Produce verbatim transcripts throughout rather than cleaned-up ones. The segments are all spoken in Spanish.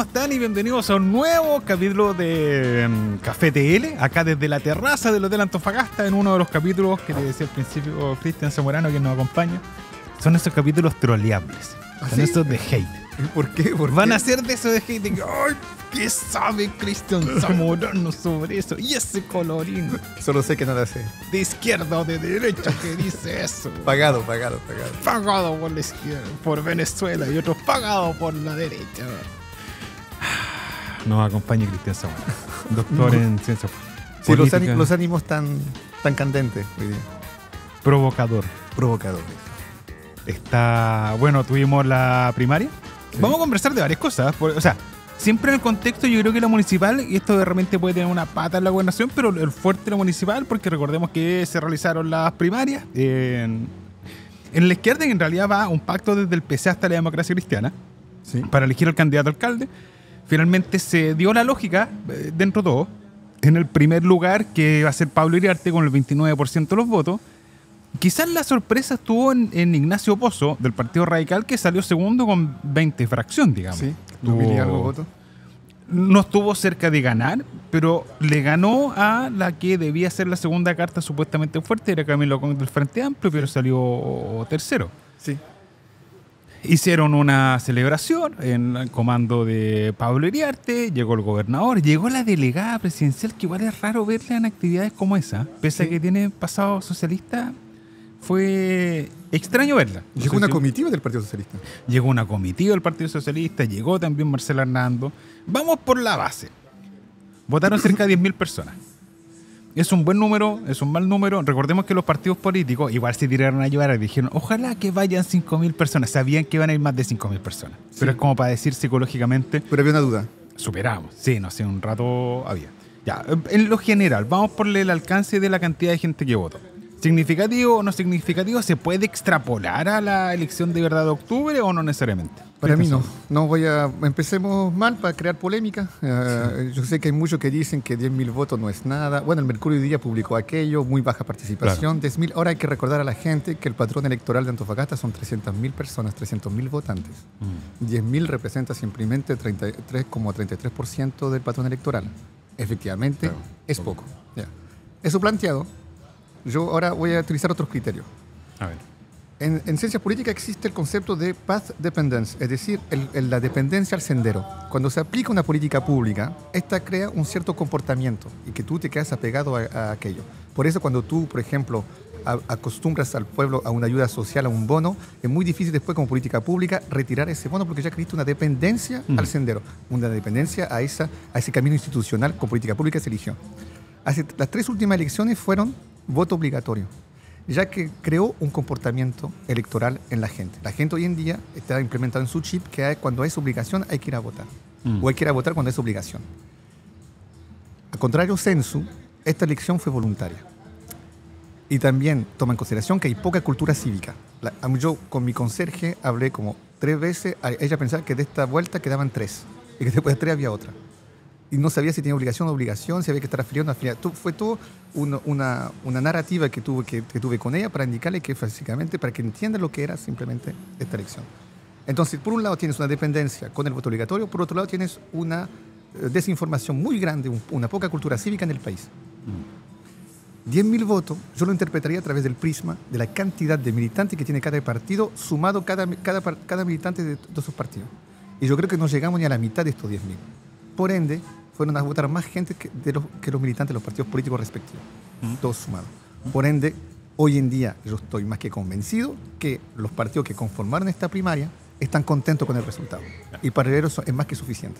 ¿cómo están? Y bienvenidos a un nuevo capítulo de um, Café T L, acá desde la terraza del Hotel Antofagasta, en uno de los capítulos que te decía al principio Cristian Zamorano, que nos acompaña. Son esos capítulos troleables, ¿Ah, son sí? esos de hate. ¿Por qué? ¿Por Van qué? a ser de esos de hate, de que, ¡ay! ¿Qué sabe Cristian Zamorano sobre eso? Y ese colorín Solo sé que no la sé. de izquierda o de derecha que dice eso. Pagado, pagado, pagado. Pagado por la izquierda, por Venezuela, y otros pagados por la derecha. Nos acompaña Cristian Zamorano, doctor en ciencias Sí, los, políticas, ani- los ánimos tan, tan candentes hoy día. provocador. Provocadores. Está, bueno, tuvimos la primaria. Sí. Vamos a conversar de varias cosas. por- o sea, siempre en el contexto, yo creo que la municipal, y esto de repente puede tener una pata en la gobernación, pero el fuerte de la municipal, porque recordemos que se realizaron las primarias en, en la izquierda, y en realidad va un pacto desde el P C hasta la democracia cristiana Sí. para elegir al candidato a alcalde. Finalmente se dio la lógica, eh, dentro de todo, en el primer lugar, que va a ser Pablo Iriarte con el veintinueve por ciento de los votos. Quizás la sorpresa estuvo en, en Ignacio Pozo, del Partido Radical, que salió segundo con veinte fracción, digamos. Sí. ¿Dos mil y Tuvo- algo votos? No estuvo cerca de ganar, pero le ganó a la que debía ser la segunda carta supuestamente fuerte, era Camilo Con del Frente Amplio, pero salió tercero. Sí. Hicieron una celebración en el comando de Pablo Iriarte, llegó el gobernador, llegó la delegada presidencial, que igual es raro verla en actividades como esa, pese a Sí. que tiene pasado socialista, fue extraño verla. No Llegó sé una si- comitiva del Partido Socialista. Llegó una comitiva del Partido Socialista, llegó también Marcela Hernando. Vamos por la base. Votaron cerca de diez mil personas. Es un buen número, es un mal número. Recordemos que los partidos políticos igual se tiraron a llevar y dijeron, ojalá que vayan cinco mil personas. Sabían que iban a ir más de cinco mil personas. Sí. Pero es como para decir psicológicamente, Pero había una duda. superamos. Sí, no sé, un rato había. Ya, en lo general, vamos por el alcance de la cantidad de gente que votó. ¿Significativo o no significativo? ¿Se puede extrapolar a la elección de verdad de octubre o no necesariamente? Para ¿Qué mí no. pensás? No voy a... Empecemos mal para crear polémica. Eh, Yo sé que hay muchos que dicen que diez mil votos no es nada. Bueno, el Mercurio hoy día publicó aquello, muy baja participación. diez mil. Ahora hay que recordar a la gente que el patrón electoral de Antofagasta son trescientas mil personas, trescientos mil votantes. Mm. diez mil representa simplemente treinta y tres coma treinta y tres por ciento del patrón electoral. Efectivamente, Claro, es poco. Ya. Eso planteado, yo ahora voy a utilizar otros criterios. A ver. En, en ciencias políticas existe el concepto de path dependence, es decir, el- el- la dependencia al sendero. Cuando se aplica una política pública, esta crea un cierto comportamiento y que tú te quedas apegado a, a aquello. Por eso cuando tú, por ejemplo, a- acostumbras al pueblo a una ayuda social, a un bono, es muy difícil después como política pública retirar ese bono porque ya creaste una dependencia Mm. al sendero, una dependencia a, esa, a ese camino institucional con política pública se eligió. Hace, las tres últimas elecciones fueron voto obligatorio, ya que creó un comportamiento electoral en la gente. La gente hoy en día está implementado en su chip que hay- cuando es obligación hay que ir a votar, Mm. o hay que ir a votar cuando es obligación. Al contrario, Censu, esta elección fue voluntaria. Y también toma en consideración que hay poca cultura cívica. La- a mí- yo con mi conserje hablé como tres veces, a- ella pensaba que de esta vuelta quedaban tres, y que después de tres había otra. Y no sabía si tenía obligación o obligación, si había que estar afiliado o no afiliado. Tu- Fue todo una, una, una narrativa que tuve, que, que tuve con ella para indicarle que básicamente, para que entienda lo que era simplemente esta elección. Entonces, por un lado tienes una dependencia con el voto obligatorio, por otro lado tienes una eh, desinformación muy grande, un- una poca cultura cívica en el país. diez mil votos, yo lo interpretaría a través del prisma de la cantidad de militantes que tiene cada partido, sumado cada, cada, par- cada militante de todos sus partidos. Y yo creo que no llegamos ni a la mitad de estos diez mil. Por ende, fueron a votar más gente que, de los, que los militantes de los partidos políticos respectivos, Mm. todos sumados. Por ende, hoy en día yo estoy más que convencido que los partidos que conformaron esta primaria están contentos con el resultado. Y para ellos es más que suficiente.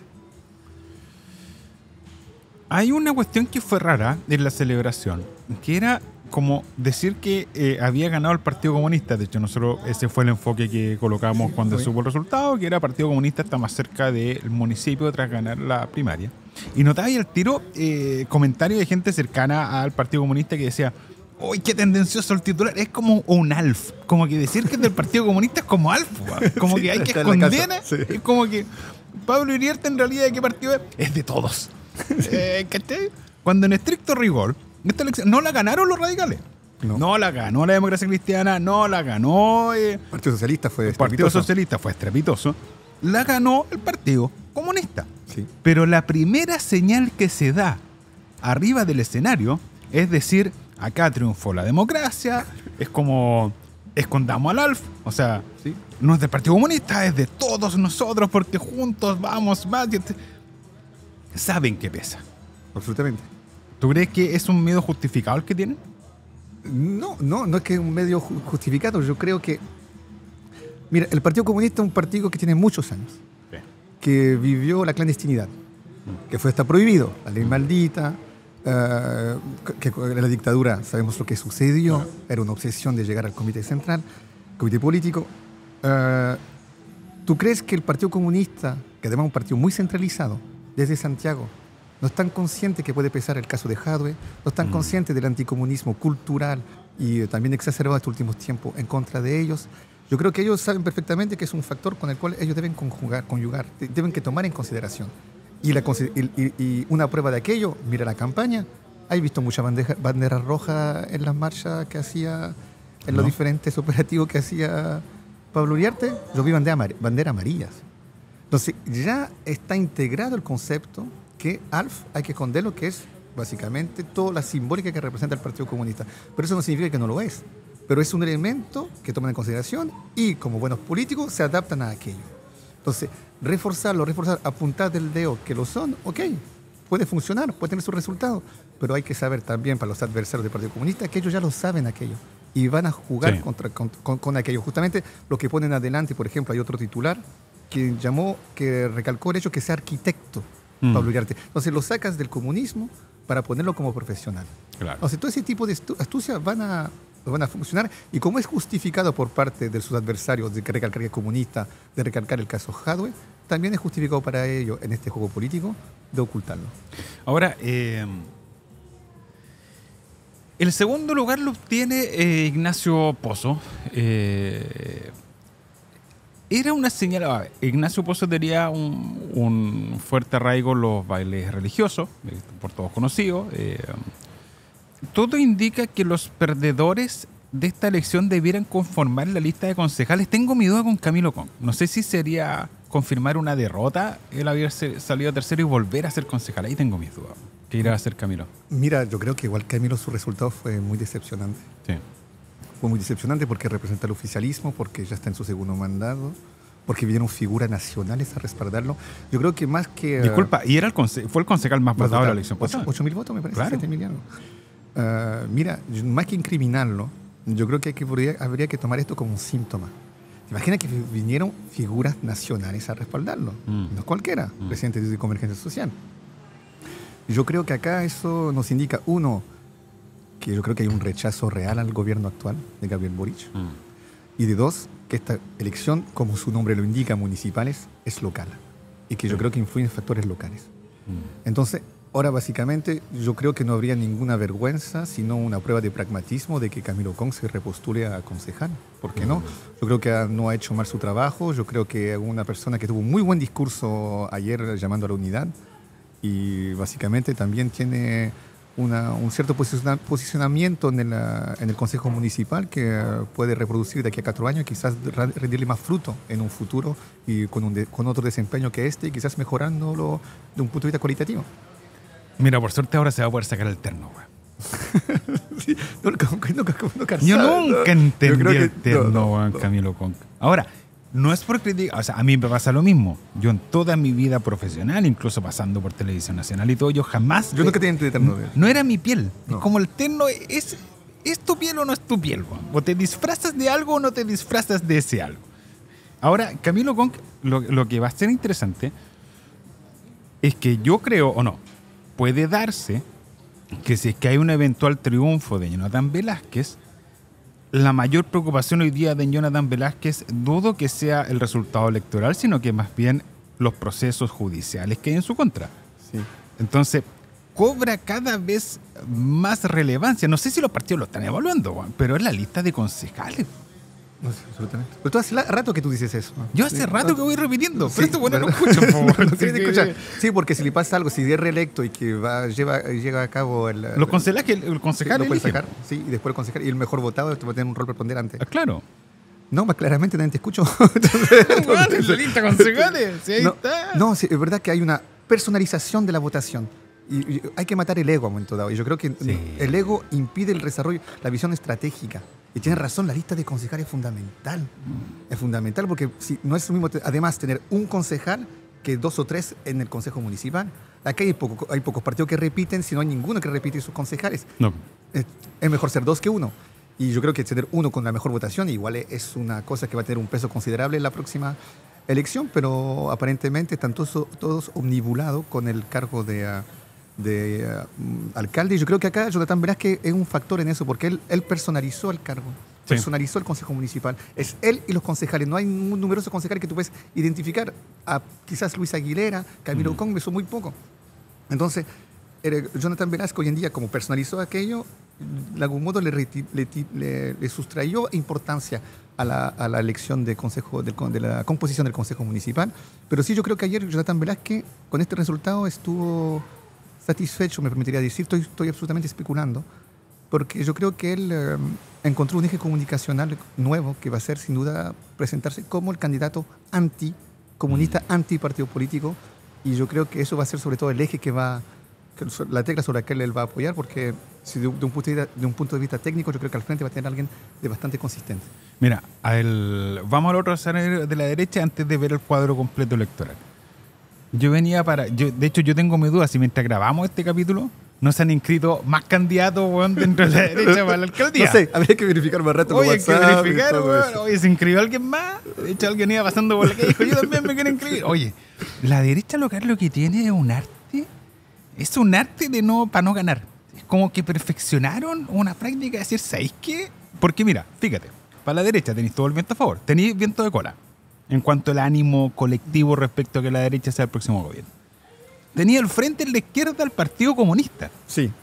Hay una cuestión que fue rara en la celebración, que era como decir que eh, había ganado el Partido Comunista. De hecho, nosotros ese fue el enfoque que colocamos Sí, cuando fue. supo el resultado, que era el Partido Comunista está más cerca del municipio tras ganar la primaria. Y notaba ahí el tiro eh, comentario de gente cercana al Partido Comunista que decía, uy, qué tendencioso el titular, es como un alf, como que decir que es del Partido Comunista es como alf, weón. Como Sí, que hay que está en la esconder, casa, sí. es como que Pablo Iriarte en realidad de qué partido es, es de todos. Eh, ¿cachai? Cuando en estricto rigor, esta elección no la ganaron los radicales. No. No, la ganó la democracia cristiana, no la ganó eh, El Partido Socialista fue el Partido estrepitoso. Socialista, fue estrepitoso. La ganó el Partido Comunista. Sí. Pero la primera señal que se da arriba del escenario es decir, acá triunfó la democracia, es como escondamos al A L F, o sea, Sí. no es del Partido Comunista, es de todos nosotros porque juntos vamos más. Saben que pesa. Absolutamente. ¿Tú crees que es un miedo justificado el que tienen? No, no, no es que es un medio ju- justificado. Yo creo que. Mira, el Partido Comunista es un partido que tiene muchos años, Sí. que vivió la clandestinidad, que fue hasta prohibido, la ley maldita, eh, que en la dictadura sabemos lo que sucedió, era una obsesión de llegar al Comité Central, Comité Político. Eh, ¿Tú crees que el Partido Comunista, que además es un partido muy centralizado, desde Santiago, no están conscientes que puede pesar el caso de Jadwe, no están Mm. conscientes del anticomunismo cultural y eh, también exacerbado en estos últimos tiempos en contra de ellos? Yo creo que ellos saben perfectamente que es un factor con el cual ellos deben conjugar, conyugar, de- deben que tomar en consideración. Y, la, consi- y, y- y una prueba de aquello, mira la campaña, ¿has visto mucha bandeja, bandera roja en las marchas que hacía, en los No. diferentes operativos que hacía Pablo Uriarte? Yo vi bandera, amar- bandera amarillas. Entonces, ya está integrado el concepto que A L F hay que esconder lo que es básicamente toda la simbólica que representa el Partido Comunista. Pero eso no significa que no lo es. Pero es un elemento que toman en consideración y, como buenos políticos, se adaptan a aquello. Entonces, reforzarlo, reforzar, apuntar del dedo que lo son, ok, puede funcionar, puede tener su resultado. Pero hay que saber también para los adversarios del Partido Comunista que ellos ya lo saben aquello y van a jugar Sí. contra, con, con- con aquello. Justamente lo que ponen adelante, por ejemplo, hay otro titular que llamó, que recalcó el hecho que sea arquitecto, Mm. Pablo Uriarte. Entonces lo sacas del comunismo para ponerlo como profesional. Claro. Entonces todo ese tipo de astu- astucias van a, van a funcionar y como es justificado por parte de sus adversarios de que recalcar que es comunista, de recalcar el caso Jadwe, también es justificado para ello en este juego político de ocultarlo. Ahora, eh, el segundo lugar lo obtiene eh, Ignacio Pozo. Eh, era una señal. A ver, Ignacio Pozo tenía un, un fuerte arraigo en los bailes religiosos, eh, por todos conocidos. Eh, todo indica que los perdedores de esta elección debieran conformar la lista de concejales. Tengo mi duda con Camilo Con. No sé si sería confirmar una derrota el haberse salido tercero y volver a ser concejal. Ahí tengo mis dudas. ¿Qué irá a hacer Camilo? Mira, yo creo que igual Camilo su resultado fue muy decepcionante. Sí. Fue muy decepcionante porque representa el oficialismo, porque ya está en su segundo mandato, porque vinieron figuras nacionales a respaldarlo. Yo creo que más que... eh, Disculpa, y era el conce- fue el concejal más más votado de la votado. elección Ocho- pasada. ocho mil votos, me parece, Claro. siete mil y algo. Ah, mira, yo- más que incriminarlo, yo creo que, hay que podría- habría que tomar esto como un síntoma. Imagina que vi- vinieron figuras nacionales a respaldarlo, Mm. no cualquiera, Mm. presidente de Convergencia Social. Yo creo que acá eso nos indica, uno, que yo creo que hay un rechazo real al gobierno actual de Gabriel Boric, Mm. y de dos, que esta elección, como su nombre lo indica, municipales, es local, y que yo Sí. creo que influyen factores locales. Mm. Entonces, ahora básicamente yo creo que no habría ninguna vergüenza, sino una prueba de pragmatismo de que Camilo Con se repostule a concejal. ¿Por qué no? Yo creo que ha- no ha hecho mal su trabajo. Yo creo que es una persona que tuvo un muy buen discurso ayer llamando a la unidad y básicamente también tiene una- un cierto posiciona- posicionamiento en el, ah, en el Consejo Municipal que ah, puede reproducir de aquí a cuatro años y quizás ra- rendirle más fruto en un futuro y con, un de- con otro desempeño que este y quizás mejorándolo de un punto de vista cualitativo. Mira, por suerte ahora se va a poder sacar el terno, güey. Sí, no, como que nunca- como no Yo calzaba, nunca ¿no? Yo entendí creo que- el terno, no, no, weón, no. Camilo Con. Ahora, no es por criticar, o sea, a mí me pasa lo mismo. Yo en toda mi vida profesional, incluso pasando por Televisión Nacional y todo, yo jamás... Yo nunca tenía de terno de No era mi piel. No. Es como el terno, es, ¿es tu piel o no es tu piel, weón? O te disfrazas de algo o no te disfrazas de ese algo. Ahora, Camilo Con, lo, lo que va a ser interesante es que yo creo, o no, puede darse que si es que hay un eventual triunfo de Jonathan Velázquez, la mayor preocupación hoy día de Jonathan Velázquez dudo que sea el resultado electoral, sino que más bien los procesos judiciales que hay en su contra. Sí. Entonces, cobra cada vez más relevancia. No sé si los partidos lo están evaluando, Juan, pero es la lista de concejales. No sé, absolutamente. Pero tú hace la- rato que tú dices eso. Yo hace Sí, rato no- que voy repitiendo, Sí, pero esto bueno pero- no escucho, por favor. no quieren Así que- escuchar. Sí, porque si le pasa algo, si es reelecto y que va, lleva, llega a cabo el... Los concejales, el, el sí, concejal lo puede eligen. sacar, sí, y después el concejal, y el mejor votado va a tener un rol preponderante. Ah, claro. No, más claramente nadie te escucho. Bueno, en la lista de concejales, sí, ahí no, está. no, sí, es verdad que hay una personalización de la votación. Y, y hay que matar el ego a un momento dado. Y yo creo que Sí. el ego impide el desarrollo, la visión estratégica. Y tiene razón, la lista de concejales es fundamental. Es fundamental porque si no es lo mismo, te- además, tener un concejal que dos o tres en el consejo municipal. Aquí hay, poco, hay pocos partidos que repiten, si no hay ninguno que repite sus concejales. No. Es, es mejor ser dos que uno. Y yo creo que tener uno con la mejor votación igual es una cosa que va a tener un peso considerable en la próxima elección, pero aparentemente están todos, todos omnibulados con el cargo de, ah, de ah, mm, alcalde. Y yo creo que acá Jonathan Velázquez es un factor en eso, porque él, él personalizó el cargo, Sí. personalizó el consejo municipal. Es él y los concejales. No hay un numerosos concejales que tú puedes identificar. A quizás Luis Aguilera, Camilo Mm. Congbe, son muy pocos. Entonces, eh, Jonathan Velázquez hoy en día, como personalizó aquello, de algún modo le, reti- le ti- le- le sustrayó importancia a la, a la elección de, consejo, del con- de la composición del Consejo Municipal. Pero sí, yo creo que ayer Jonathan Velázquez, con este resultado, estuvo satisfecho, me permitiría decir. Estoy, estoy absolutamente especulando, porque yo creo que él eh, encontró un eje comunicacional nuevo que va a ser, sin duda, presentarse como el candidato anticomunista, antipartido político. Y yo creo que eso va a ser sobre todo el eje que va, que la tecla sobre la que él va a apoyar, porque si de, de un punto de, vista, de un punto de vista técnico, yo creo que al frente va a tener alguien de bastante consistente. Mira, al- vamos al otro escenario de la derecha antes de ver el cuadro completo electoral. Yo venía para... Yo, de hecho, yo tengo mi duda si mientras grabamos este capítulo no se han inscrito más candidatos, weón, dentro de la derecha para la alcaldía. No sé, habría que verificar más rato por Oye, hay que WhatsApp y verificar, todo weón. eso. Oye, ¿se inscribió alguien más? De hecho, alguien iba pasando por la calle y dijo, yo también me quiero inscribir. Oye, la derecha local lo que tiene es un arte. Es un arte de no para no ganar. Es como que perfeccionaron una práctica de decir, ¿sabéis qué? Porque mira, fíjate, para la derecha tenéis todo el viento a favor. Tenéis viento de cola en cuanto al ánimo colectivo respecto a que la derecha sea el próximo gobierno. Tenía al frente en la izquierda al Partido Comunista. Sí.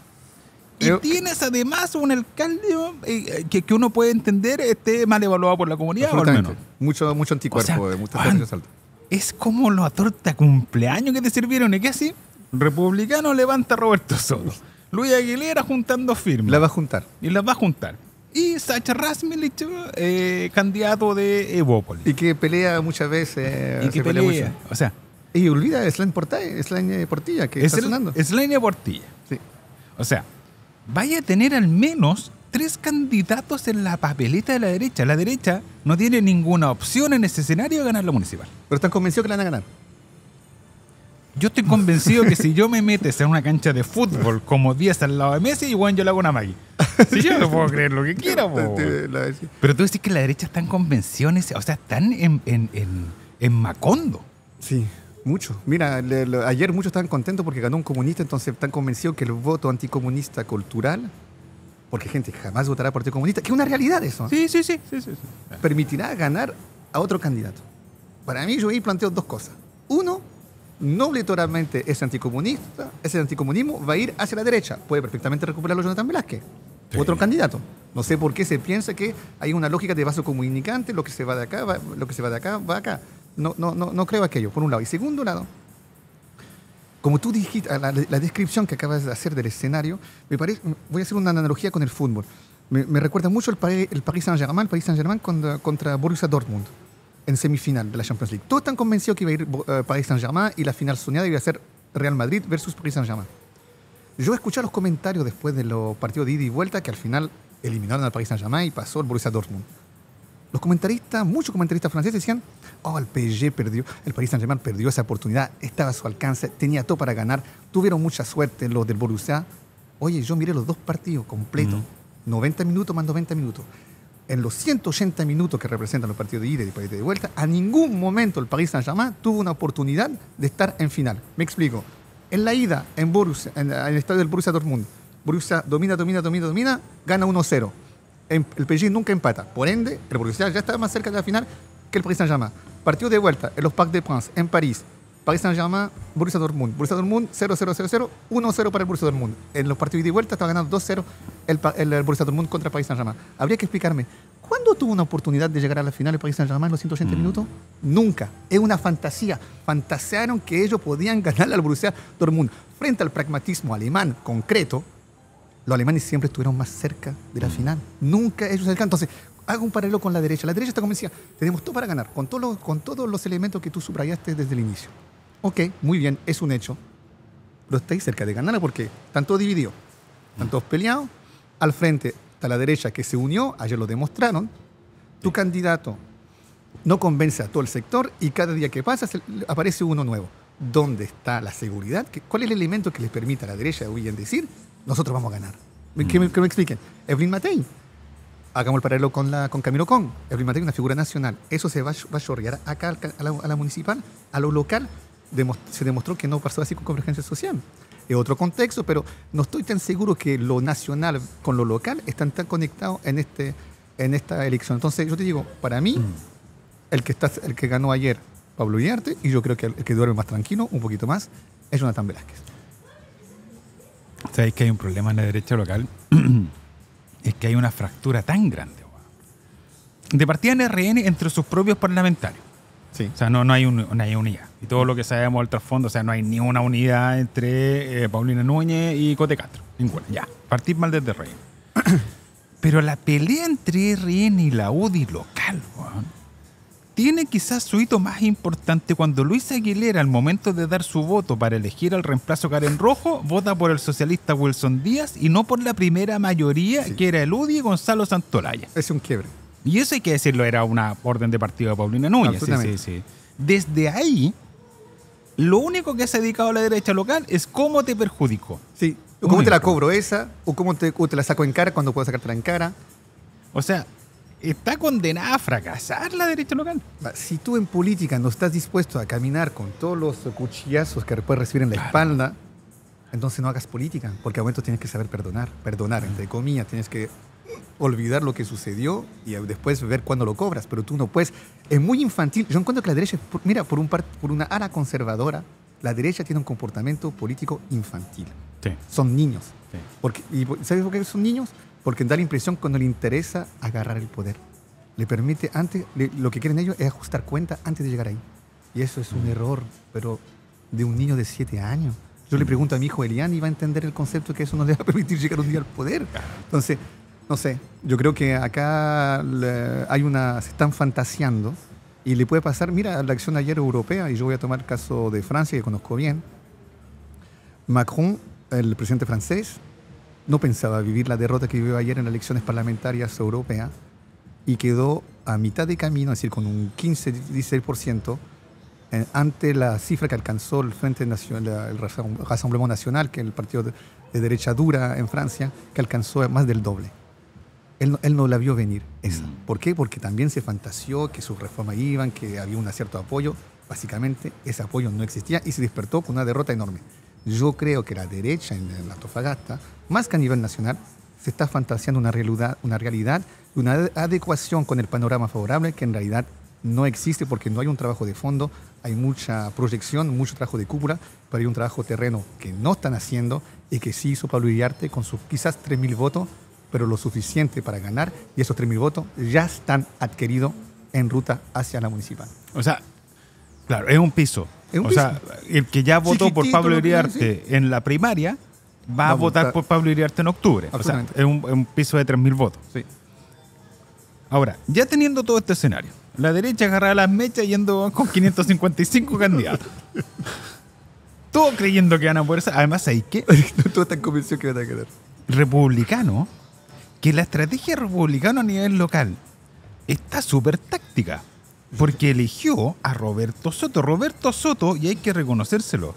Y Yo- tienes además un alcalde eh, que, que uno puede entender esté mal evaluado por la comunidad, o al Absolutamente. menos. Mucho, mucho anticuerpo, O sea, eh, muchas Juan, veces alto. Es como la torta cumpleaños que te sirvieron. ¿Y qué así? Republicano levanta a Roberto Soto. Luis Aguilera juntando firmas. La va a juntar. Y las va a juntar. Y Sacha Rasmilich, eh, candidato de Evópolis. Y que pelea muchas veces. eh, Y que se pelea pelea. mucho. O sea, Y olvida Slane Portilla, Slane Portilla, que es, está el, sonando. es la línea Portilla. Sí. O sea, vaya a tener al menos tres candidatos en la papeleta de la derecha. La derecha no tiene ninguna opción en ese escenario de ganar la municipal. Pero están convencidos que la van a ganar. Yo estoy convencido que si yo me metes en una cancha de fútbol como diez al lado de Messi, igual yo le hago una Maggie. Si yo no puedo creer lo que quiera, po. La- sí. Pero tú decís que la derecha está en convenciones, o sea, están en, en, en, en Macondo. Sí, mucho. Mira, le- le- ayer muchos estaban contentos porque ganó un comunista, entonces están convencidos que el voto anticomunista cultural, porque gente jamás votará por Partido Comunista, que es una realidad eso, ¿eh? Sí, sí, sí. sí, sí, sí. permitirá ganar a otro candidato. Para mí, yo ahí planteo dos cosas. Uno, no obligatoriamente ese anticomunista, ese anticomunismo va a ir hacia la derecha. Puede perfectamente recuperarlo Jonathan Velázquez, Sí. otro candidato. No sé por qué se piensa que hay una lógica de vaso comunicante, lo que se va de acá, va, lo que se va de acá, va acá. No, no, no, no creo aquello, por un lado. Y segundo lado, como tú dijiste, la, la descripción que acabas de hacer del escenario, me parece, voy a hacer una analogía con el fútbol. Me, me recuerda mucho el, Paris- el Paris Saint-Germain, el Paris Saint-Germain contra, contra Borussia Dortmund en semifinal de la Champions League. Todos están convencidos que iba a ir uh, Paris Saint-Germain y la final soñada iba a ser Real Madrid versus Paris Saint-Germain. Yo escuché los comentarios después de los partidos de ida y vuelta que al final eliminaron al Paris Saint-Germain y pasó el Borussia Dortmund. Los comentaristas, muchos comentaristas franceses decían, oh, el P S G perdió, el Paris Saint-Germain perdió esa oportunidad, estaba a su alcance, tenía todo para ganar, tuvieron mucha suerte los del Borussia. Oye, yo miré los dos partidos completos, Mm. noventa minutos más noventa minutos. En los ciento ochenta minutos que representan los partidos de ida y partidos de vuelta, a ningún momento el Paris Saint-Germain tuvo una oportunidad de estar en final. Me explico. En la ida, en, Borussia, en, en el estadio del Borussia Dortmund, Borussia domina, domina, domina, domina, gana uno cero. En- El P S G nunca empata. Por ende, el Borussia ya está más cerca de la final que el Paris Saint-Germain. Partido de vuelta en los Parcs des Princes, en París. Paris Saint-Germain, Borussia Dortmund. Borussia Dortmund, cero cero cero cero, uno cero para el Borussia Dortmund. En los partidos de vuelta estaba ganando dos cero el, pa- el, el Borussia Dortmund contra Paris Saint-Germain. Habría que explicarme, ¿cuándo tuvo una oportunidad de llegar a la final el Paris Saint-Germain en los ciento ochenta Mm. minutos? Nunca. Es una fantasía. Fantasearon que ellos podían ganarle al Borussia Dortmund. Frente al pragmatismo alemán concreto, los alemanes siempre estuvieron más cerca de la final. Nunca ellos se alcanzan. Entonces, hago un paralelo con la derecha. La derecha está convencida, tenemos todo para ganar, con, todo lo- con todos los elementos que tú subrayaste desde el inicio. Ok, muy bien, es un hecho. Pero estáis cerca de ganarla porque están todos divididos, están todos peleados. Al frente está la derecha que se unió, ayer lo demostraron. Tu candidato no convence a todo el sector y cada día que pasa se- aparece uno nuevo. ¿Dónde está la seguridad? ¿Qué- ¿Cuál es el elemento que les permite a la derecha hoy en decir nosotros vamos a ganar? Que me, que me expliquen. Evelyn Matei. Hagamos el paralelo con, la, con Camilo Con. Evelyn Matei es una figura nacional. Eso se va, a- va a chorrear acá al ca- a la, a la municipal, a lo local. Demos- se demostró que no pasó así con convergencia social. Es otro contexto, pero no estoy tan seguro que lo nacional con lo local están tan conectados en, este, en esta elección. Entonces, yo te digo, para mí, el que, está, el que ganó ayer, Pablo Iriarte, y yo creo que el que duerme más tranquilo, un poquito más, es Jonathan Velázquez. ¿Sabéis que hay un problema en la derecha local? Es que hay una fractura tan grande, weón. De partida en R N entre sus propios parlamentarios. Sí. O sea, no, no, hay un- no hay unidad. Y todo lo que sabemos del trasfondo, o sea, no hay ni una unidad entre eh, Paulina Núñez y Cote Castro. Ninguna. Ya. Partir mal desde R N. Pero la pelea entre R N y la U D I local, weón, tiene quizás su hito más importante cuando Luis Aguilera, al momento de dar su voto para elegir al reemplazo Karen Rojo, vota por el socialista Wilson Díaz y no por la primera mayoría, Sí. que era el U D I y Gonzalo Santolaya. Es un quiebre. Y eso hay que decirlo, era una orden de partido de Paulina Núñez. Sí, Absolutamente. sí, sí. Desde ahí, lo único que se ha dedicado a la derecha local es cómo te perjudicó. Sí. O cómo te la Único. cobro esa, o cómo te, o te la saco en cara cuando puedo sacártela en cara. O sea, está condenada a fracasar la derecha local. Si tú en política no estás dispuesto a caminar con todos los cuchillazos que puedes recibir en la Claro. espalda, entonces no hagas política, porque a momento tienes que saber perdonar. Perdonar, entre comillas, tienes que olvidar lo que sucedió y después ver cuándo lo cobras, pero tú no puedes. Es muy infantil. Yo encuentro que la derecha, por- mira, por, un par- por una ala conservadora, la derecha tiene un comportamiento político infantil. Sí. Son niños. Sí. Porque, ¿y sabes por qué son niños? Porque da la impresión cuando le interesa agarrar el poder. Le permite, antes, le- lo que quieren ellos es ajustar cuenta antes de llegar ahí. Y eso es un error, pero de un niño de siete años. Yo le pregunto a mi hijo Elian y va a entender el concepto que eso no le va a permitir llegar un día al poder. Entonces, no sé, yo creo que acá le- hay una, se están fantaseando y le puede pasar, mira, la acción ayer europea, y yo voy a tomar el caso de Francia, que conozco bien. Macron, el presidente francés, no pensaba vivir la derrota que vivió ayer en las elecciones parlamentarias europeas y quedó a mitad de camino, es decir, con un quince a dieciséis por ciento eh, ante la cifra que alcanzó el Frente Nacional, el Rassemblement Nacional, que es el partido de, de derecha dura en Francia, que alcanzó más del doble. Él no, él no la vio venir esa. Mm. ¿Por qué? Porque también se fantaseó que sus reformas iban, que había un cierto apoyo. Básicamente, ese apoyo no existía y se despertó con una derrota enorme. Yo creo que la derecha en la Antofagasta, más que a nivel nacional, se está fantaseando una realidad, una realidad, una adecuación con el panorama favorable que en realidad no existe porque no hay un trabajo de fondo, hay mucha proyección, mucho trabajo de cúpula, pero hay un trabajo terreno que no están haciendo y que sí hizo Pablo Iriarte con sus quizás tres mil votos, pero lo suficiente para ganar, y esos tres mil votos ya están adquiridos en ruta hacia la municipal. O sea, claro, es un piso. Es un o piso. sea, el que ya votó por Chiquitito Pablo lo que Iriarte en la primaria va, Va a a votar votar. por Pablo Iriarte en octubre. O sea, Absolutamente. es un, es un piso de tres mil votos. Sí. Ahora, ya teniendo todo este escenario, la derecha agarrada las mechas yendo con quinientos cincuenta y cinco candidatos. Todo creyendo que van a poder ser. Además, ¿hay qué? Tú estás convencido que van a quedar. Republicano, que la estrategia republicana a nivel local está súper táctica. Porque eligió a Roberto Soto. Roberto Soto, y hay que reconocérselo,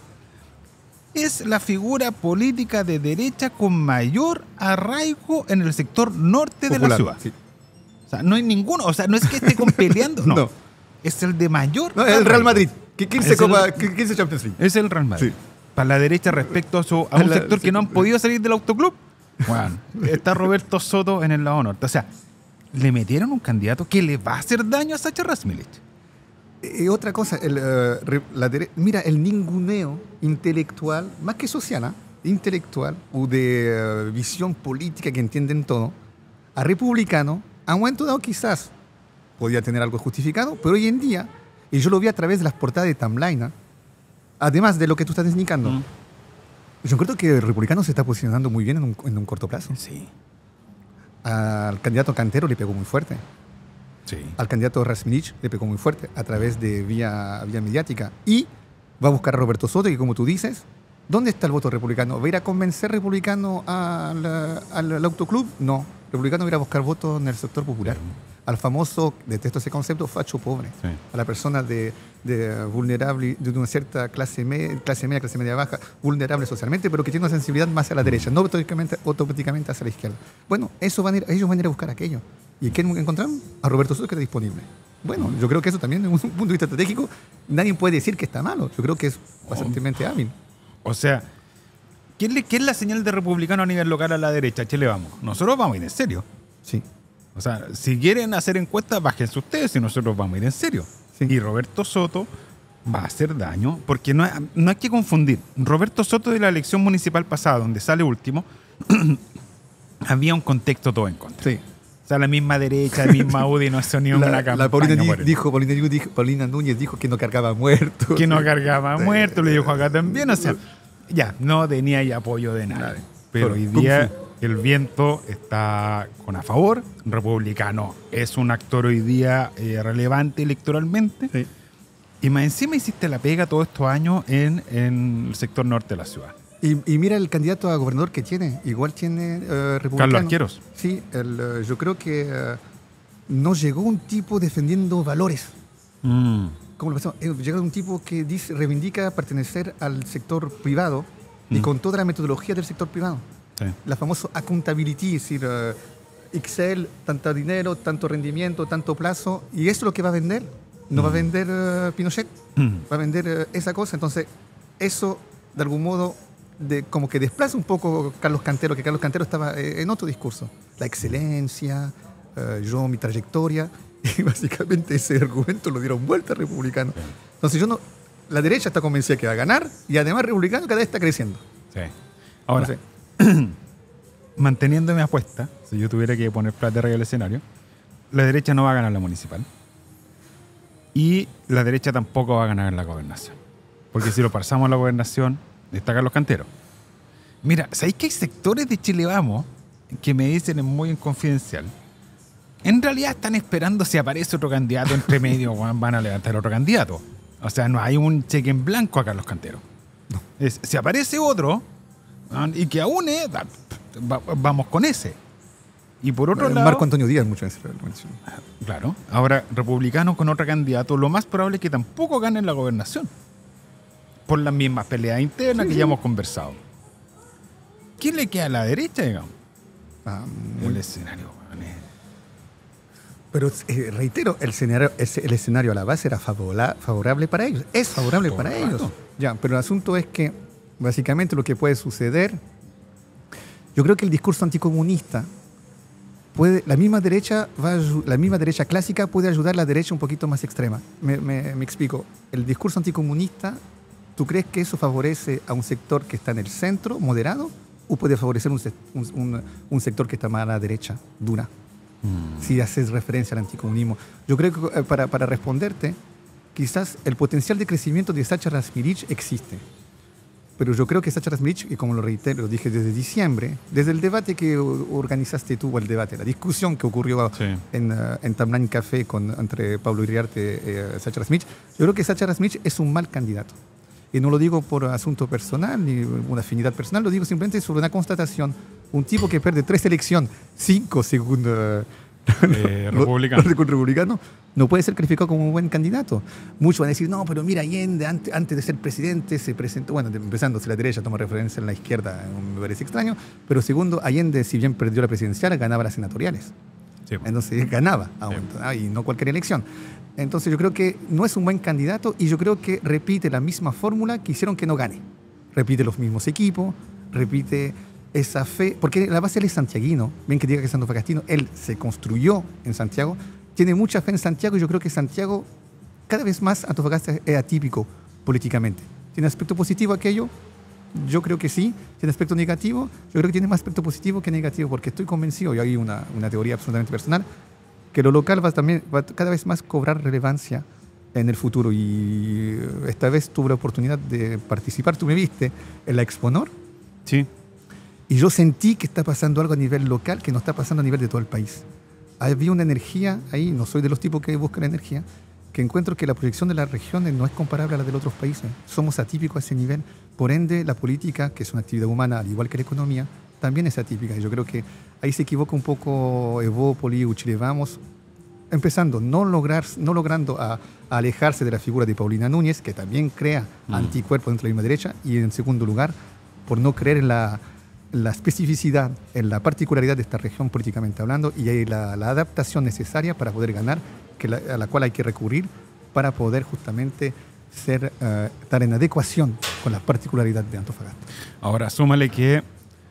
es la figura política de derecha con mayor arraigo en el sector norte de la Popular, ciudad. sí. O sea, no hay ninguno. O sea, no es que esté compeleando. No. No. Es el de mayor. No, el Real arraigo. Madrid. ¿Qué- ¿Quién se Es copa? el- ¿Quién se Champions League? Es el Real Madrid. Sí. Para la derecha respecto a, su, a A un la- sector que sí. no han podido salir del autoclub. Bueno, está Roberto Soto en el lado norte. O sea, le metieron un candidato que le va a hacer daño a Sacha Rasmilich. Y otra cosa, el, eh, re- la dere- mira, el ninguneo intelectual, más que social, ¿ah? intelectual o de eh, visión política que entienden todo, a republicano, a un momento dado quizás podía tener algo justificado, pero hoy en día, y yo lo vi a través de las portadas de Timeline, ¿ah? Además de lo que tú estás indicando, Mm. yo creo que el republicano se está posicionando muy bien en un, en un corto plazo. Sí. Al candidato Cantero le pegó muy fuerte. Sí. Al candidato Rasmilich le pegó muy fuerte a través de vía, vía mediática. Y va a buscar a Roberto Soto, que como tú dices, ¿dónde está el voto republicano? ¿Va a ir a convencer republicano al, al, al autoclub? No. Republicano va a ir a buscar votos en el sector popular. Al famoso, detesto ese concepto, facho pobre. Sí. A la persona de, de vulnerable, de una cierta clase, me, clase media, clase media baja, vulnerable socialmente, pero que tiene una sensibilidad más hacia la derecha, no automáticamente, automáticamente hacia la izquierda. Bueno, eso van a ir, ellos van a ir a buscar aquello. ¿Y quién encontraron? A Roberto Soto, que está disponible. Bueno, yo creo que eso también, desde un punto de vista estratégico, nadie puede decir que está malo. Yo creo que es bastante hábil. O sea, ¿qué es, ¿qué es la señal de republicano a nivel local a la derecha? Chile, vamos. Nosotros vamos a ir en serio. Sí. O sea, si quieren hacer encuestas, bájense ustedes y nosotros vamos a ir en serio. Sí. Y Roberto Soto va a hacer daño, porque no hay, no hay que confundir. Roberto Soto de la elección municipal pasada, donde sale último, había un contexto todo en contra. Sí. O sea, la misma derecha, la misma U D I no hizo ni una campaña. La Paulina, dijo, Paulina, dijo, Paulina Núñez dijo que no cargaba muertos. Que no cargaba muertos, le dijo acá también. O sea, ya, no tenía ahí apoyo de nadie. Pero hoy día el viento está con a favor. Republicano es un actor hoy día eh, relevante electoralmente. Sí. Y más encima hiciste la pega todos estos años en, en el sector norte de la ciudad. Y, y mira el candidato a gobernador que tiene, igual tiene uh, republicano. Carlos Arqueros. Sí, el, uh, yo creo que uh, no llegó un tipo defendiendo valores. Mm. ¿Cómo lo pasó? Eh, llegó un tipo que dice, reivindica pertenecer al sector privado mm. y con toda la metodología del sector privado. Sí. La famosa accountability, es decir, uh, Excel, tanto dinero, tanto rendimiento, tanto plazo, y eso es lo que va a vender. No mm. va a vender uh, Pinochet, mm. va a vender uh, esa cosa. Entonces, eso, de algún modo, de, como que desplaza un poco Carlos Cantero, que Carlos Cantero estaba eh, en otro discurso. La excelencia, uh, yo, mi trayectoria, y básicamente ese argumento lo dieron vuelta a republicano. Sí. Entonces, yo no, la derecha está convencida que va a ganar, y además republicano cada vez está creciendo. Sí. Ahora, no sé. Manteniendo mi apuesta, si yo tuviera que poner plata arriba del escenario, la derecha no va a ganar la municipal y la derecha tampoco va a ganar la gobernación, porque si lo pasamos a la gobernación está Carlos Cantero. Mira, ¿sabéis que hay sectores de Chile Vamos que me dicen en muy en confidencial? En realidad están esperando si aparece otro candidato entre medio, van a levantar otro candidato. O sea, no hay un cheque en blanco a Carlos Cantero. No. Es, si aparece otro y que aúne, vamos con ese. Y por otro eh, lado... Marco Antonio Díaz muchas veces. Claro. Ahora, republicano con otro candidato, lo más probable es que tampoco ganen la gobernación. Por las mismas peleas internas sí, que sí. ya hemos conversado. ¿Quién le queda a la derecha, digamos? Ah, el escenario. ¿Vale? Pero eh, reitero, el escenario, el escenario a la base era favorable, favorable para ellos. Es favorable Todo para ellos. Ya, pero el asunto es que básicamente lo que puede suceder, yo creo que el discurso anticomunista puede, la misma derecha va a, la misma derecha clásica puede ayudar a la derecha un poquito más extrema. Me, me, me explico. El discurso anticomunista, ¿tú crees que eso favorece a un sector que está en el centro, moderado, o puede favorecer un, un, un sector que está más a la derecha, dura? Mm. Si haces referencia al anticomunismo. Yo creo que eh, para, para responderte, quizás el potencial de crecimiento de Sacha Rasmirich existe. Pero yo creo que Sacha Rasmirich, y como lo reitero, lo dije desde diciembre, desde el debate que organizaste tú, el debate, la discusión que ocurrió sí. en, uh, en Tamlán Café con, entre Pablo Iriarte y uh, Sacha Rasmirich, yo creo que Sacha Rasmirich es un mal candidato. Y no lo digo por asunto personal ni una afinidad personal, lo digo simplemente sobre una constatación. Un tipo que pierde tres elecciones, cinco según uh, eh, republicano. republicano, no puede ser calificado como un buen candidato. Muchos van a decir, no, pero mira, Allende antes, antes de ser presidente se presentó, bueno, empezando, si la derecha toma referencia en la izquierda, me parece extraño, pero segundo, Allende, si bien perdió la presidencial, ganaba las senatoriales. Sí, bueno. Entonces ganaba, sí. ah, y no cualquier elección. Entonces yo creo que no es un buen candidato y yo creo que repite la misma fórmula que hicieron que no gane. Repite los mismos equipos, repite esa fe, porque la base él es santiaguino, bien que diga que es antofagastino, él se construyó en Santiago, tiene mucha fe en Santiago y yo creo que Santiago, cada vez más Antofagasta es atípico políticamente. ¿Tiene aspecto positivo aquello? Yo creo que sí. ¿Tiene aspecto negativo? Yo creo que tiene más aspecto positivo que negativo, porque estoy convencido, y hay una, una teoría absolutamente personal, que lo local va, también, va cada vez más cobrar relevancia en el futuro. Y esta vez tuve la oportunidad de participar, tú me viste, en la Exponor. Sí. Y yo sentí que está pasando algo a nivel local que no está pasando a nivel de todo el país. Había una energía ahí, no soy de los tipos que buscan energía, que encuentro que la proyección de las regiones no es comparable a la de los otros países. Somos atípicos a ese nivel. Por ende, la política, que es una actividad humana, al igual que la economía, también es atípica. Y yo creo que ahí se equivoca un poco Evópoli o Chile Vamos, empezando, no, lograr, no logrando a, a alejarse de la figura de Paulina Núñez, que también crea mm. anticuerpos dentro de la misma derecha, y en segundo lugar, por no creer en la, la especificidad, en la particularidad de esta región políticamente hablando, y hay la, la adaptación necesaria para poder ganar, que la, a la cual hay que recurrir para poder justamente ser, uh, estar en adecuación con la particularidad de Antofagasta. Ahora, súmale que...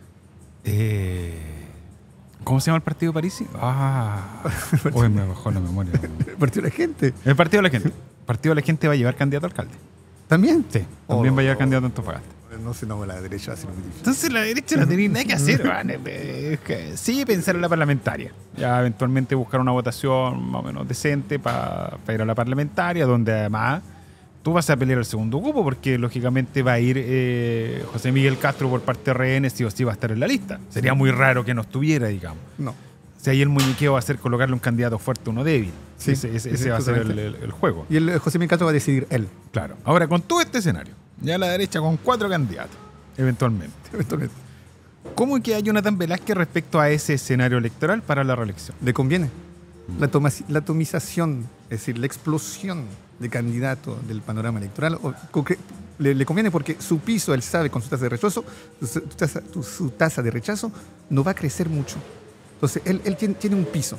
Eh... ¿Cómo se llama el partido de Parisi? Ah, hoy me bajó la memoria. ¿El partido de la gente? El partido de la gente. El partido de la gente va a llevar candidato a alcalde. ¿También? Sí, también oh, va a llevar candidato a Antofagasta. No sé, no, la derecha va a ser muy difícil. Entonces la derecha no tiene nada que hacer, man. Es que sí pensar en la parlamentaria. Ya eventualmente buscar una votación más o menos decente para pa ir a la parlamentaria, donde además tú vas a pelear el segundo cupo, porque lógicamente va a ir eh, José Miguel Castro por parte de R N, sí o sí va a estar en la lista. Sería muy raro que no estuviera, digamos. No. O sea, ahí el muñequeo va a ser colocarle un candidato fuerte o uno débil. Sí, ese ese, ese va a ser el, el, el juego. Y el José Miguel Castro va a decidir él. Claro. Ahora, con todo este escenario, ya la derecha con cuatro candidatos, eventualmente. Eventualmente. ¿Cómo queda Jonathan Velázquez respecto a ese escenario electoral para la reelección? Le conviene. La, toma, la atomización, es decir, la explosión de candidato del panorama electoral, o, le, le conviene porque su piso, él sabe, con su tasa de rechazo, su tasa, su tasa de rechazo no va a crecer mucho. Entonces, él, él tiene, tiene un piso.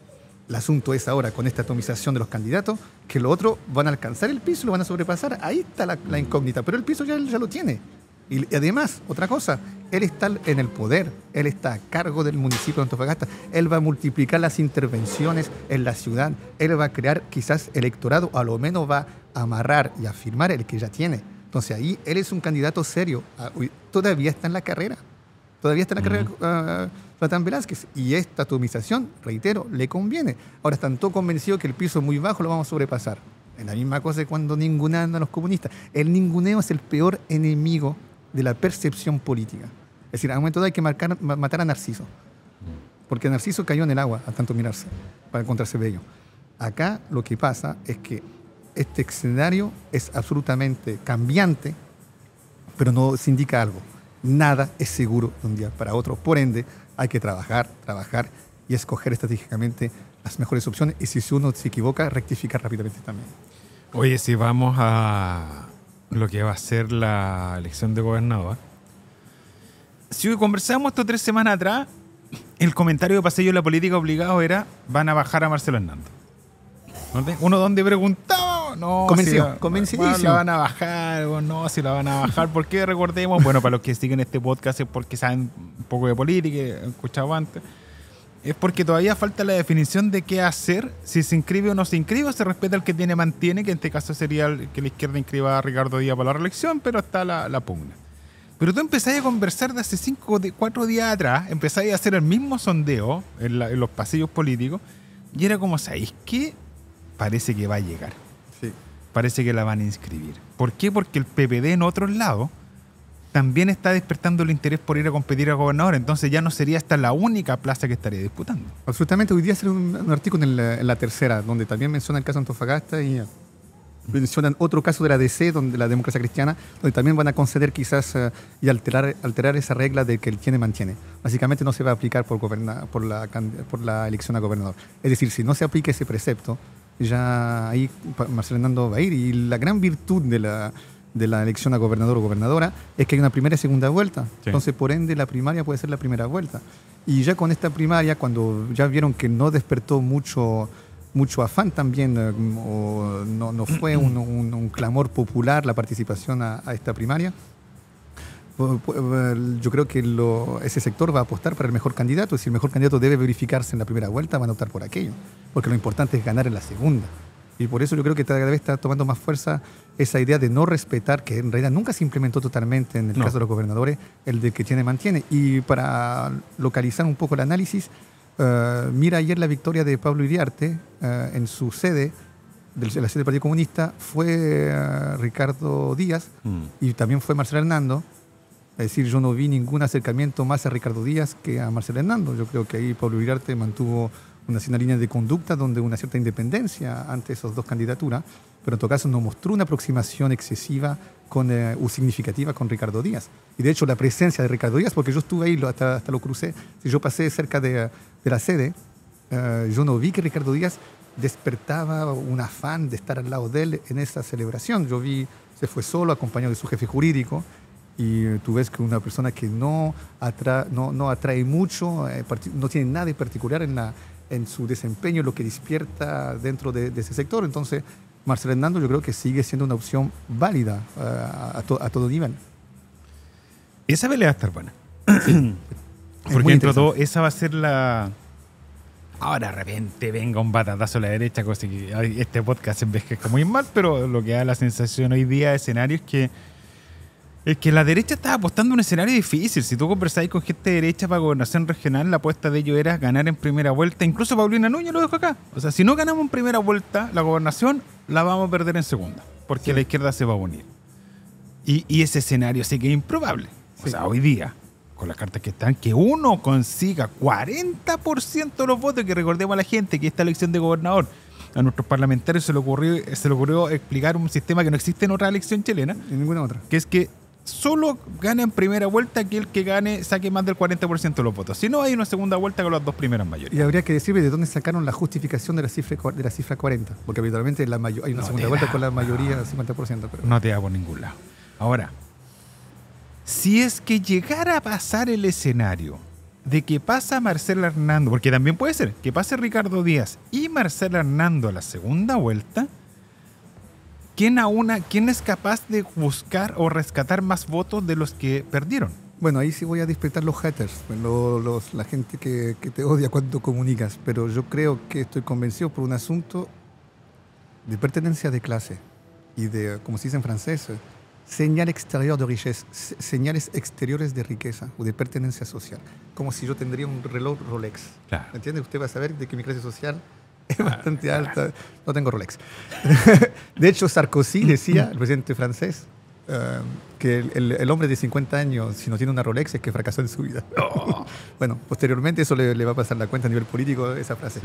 El asunto es ahora, con esta atomización de los candidatos, que los otros van a alcanzar el piso, lo van a sobrepasar. Ahí está la, la incógnita, pero el piso ya, ya lo tiene. Y, y además, otra cosa, él está en el poder, él está a cargo del municipio de Antofagasta, él va a multiplicar las intervenciones en la ciudad, él va a crear quizás electorado, a lo menos va a amarrar y afirmar el que ya tiene. Entonces ahí él es un candidato serio, todavía está en la carrera, todavía está en la uh-huh. carrera uh, Jonathan Velázquez, y esta atomización, reitero, le conviene. Ahora están todos convencidos que el piso es muy bajo, lo vamos a sobrepasar. Es la misma cosa que cuando ningunean a los comunistas. El ninguneo es el peor enemigo de la percepción política. Es decir, a un momento dado hay que marcar, matar a Narciso, porque Narciso cayó en el agua a tanto mirarse para encontrarse bello. Acá lo que pasa es que este escenario es absolutamente cambiante, pero nos indica algo. Nada es seguro de un día para otro. Por ende, hay que trabajar, trabajar y escoger estratégicamente las mejores opciones, y si uno se equivoca, rectificar rápidamente también. Oye, si vamos a lo que va a ser la elección de gobernador, si conversamos esto tres semanas atrás, el comentario de Pasillo de la Política obligado era: van a bajar a Marcelo Hernando. Uno donde preguntaba, no, Convenció, si la, convencidísimo. Bueno, la van a bajar, o no, si la van a bajar. ¿Por qué? Recordemos, bueno, para los que siguen este podcast es porque saben un poco de política, han escuchado antes, es porque todavía falta la definición de qué hacer, si se inscribe o no se inscribe, se respeta el que tiene, mantiene, que en este caso sería el que la izquierda inscriba a Ricardo Díaz para la reelección, pero está la, la pugna. Pero tú empezás a conversar de hace cinco, cuatro días atrás, empezás a hacer el mismo sondeo en, la, en los pasillos políticos, y era como, ¿sabéis qué? Parece que va a llegar. Sí. Parece que la van a inscribir. ¿Por qué? Porque el P P D en otros lados también está despertando el interés por ir a competir a gobernador. Entonces ya no sería esta la única plaza que estaría disputando. Absolutamente. Hoy día salió un, un artículo en la, en la tercera, donde también menciona el caso de Antofagasta y mencionan otro caso de la D C, donde la democracia cristiana, donde también van a conceder quizás uh, y alterar, alterar esa regla de que el tiene mantiene. Básicamente no se va a aplicar por, goberna, por, la, por la elección a gobernador. Es decir, si no se aplica ese precepto, ya ahí Marcelo Hernando va a ir. Y la gran virtud de la, de la elección a gobernador o gobernadora es que hay una primera y segunda vuelta. Sí. Entonces, por ende, la primaria puede ser la primera vuelta. Y ya con esta primaria, cuando ya vieron que no despertó mucho, mucho afán también, eh, o no, no fue un, un, un clamor popular la participación a, a esta primaria, yo creo que lo, ese sector va a apostar para el mejor candidato. Si el mejor candidato debe verificarse en la primera vuelta, van a optar por aquello, porque lo importante es ganar en la segunda. Y por eso yo creo que cada vez está tomando más fuerza esa idea de no respetar, que en realidad nunca se implementó totalmente en el no. caso de los gobernadores, el de que tiene mantiene. Y para localizar un poco el análisis, uh, mira ayer la victoria de Pablo Iriarte uh, en su sede, de la sede del Partido Comunista, fue uh, Ricardo Díaz mm. y también fue Marcelo Hernando. Es decir, yo no vi ningún acercamiento más a Ricardo Díaz que a Marcelo Hernando. Yo creo que ahí Pablo Iriarte mantuvo una, una línea de conducta donde una cierta independencia ante esas dos candidaturas, pero en todo caso no mostró una aproximación excesiva con, eh, o significativa con Ricardo Díaz. Y de hecho la presencia de Ricardo Díaz, porque yo estuve ahí, lo, hasta, hasta lo crucé, si yo pasé cerca de, de la sede, eh, yo no vi que Ricardo Díaz despertaba un afán de estar al lado de él en esa celebración. Yo vi, se fue solo, acompañado de su jefe jurídico, y eh, tú ves que una persona que no, atra, no, no atrae mucho, eh, no tiene nada en particular en, la, en su desempeño, lo que despierta dentro de, de ese sector. Entonces, Marcelo Hernando yo creo que sigue siendo una opción válida uh, a, to, a todo nivel. Esa pelea va a estar buena. Sí. Porque dentro de todo, esa va a ser la... Ahora de repente venga un batatazo a la derecha, cosa que este podcast se envejezca muy mal, pero lo que da la sensación hoy día de escenario es que es que la derecha estaba apostando un escenario difícil. Si tú conversáis con gente de derecha para gobernación regional, la apuesta de ellos era ganar en primera vuelta. Incluso Paulina Núñez lo dejó acá. O sea, si no ganamos en primera vuelta, la gobernación la vamos a perder en segunda, porque sí. La izquierda se va a unir. Y, y ese escenario sí que es improbable. O sí. sea, hoy día, con las cartas que están, que uno consiga cuarenta por ciento de los votos, que recordemos a la gente que esta elección de gobernador, a nuestros parlamentarios se le ocurrió, se le ocurrió explicar un sistema que no existe en otra elección chilena. En ninguna otra. Que es que solo gana en primera vuelta aquel que gane, saque más del cuarenta por ciento de los votos. Si no, hay una segunda vuelta con las dos primeras mayorías. Y habría que decirle de dónde sacaron la justificación de la cifra, de la cifra cuarenta. Porque habitualmente la mayo, hay una no segunda vuelta da. con la mayoría cincuenta por ciento. Pero... No te da por ningún lado. Ahora, si es que llegara a pasar el escenario de que pasa Marcelo Hernando, porque también puede ser que pase Ricardo Díaz y Marcelo Hernando a la segunda vuelta, ¿quién, a una, ¿quién es capaz de buscar o rescatar más votos de los que perdieron? Bueno, ahí sí voy a despertar los haters, los, los, la gente que, que te odia cuando comunicas, pero yo creo que estoy convencido por un asunto de pertenencia de clase y de, como se dice en francés, señal exterior de riqueza, señales exteriores de riqueza o de pertenencia social. Como si yo tendría un reloj Rolex. Claro. ¿Entiende? Usted va a saber de que mi clase social es bastante alta. No tengo Rolex. De hecho, Sarkozy decía, el presidente francés, uh, que el, el, el hombre de cincuenta años, si no tiene una Rolex, es que fracasó en su vida. Oh. Bueno, posteriormente eso le, le va a pasar la cuenta a nivel político, esa frase. Sí.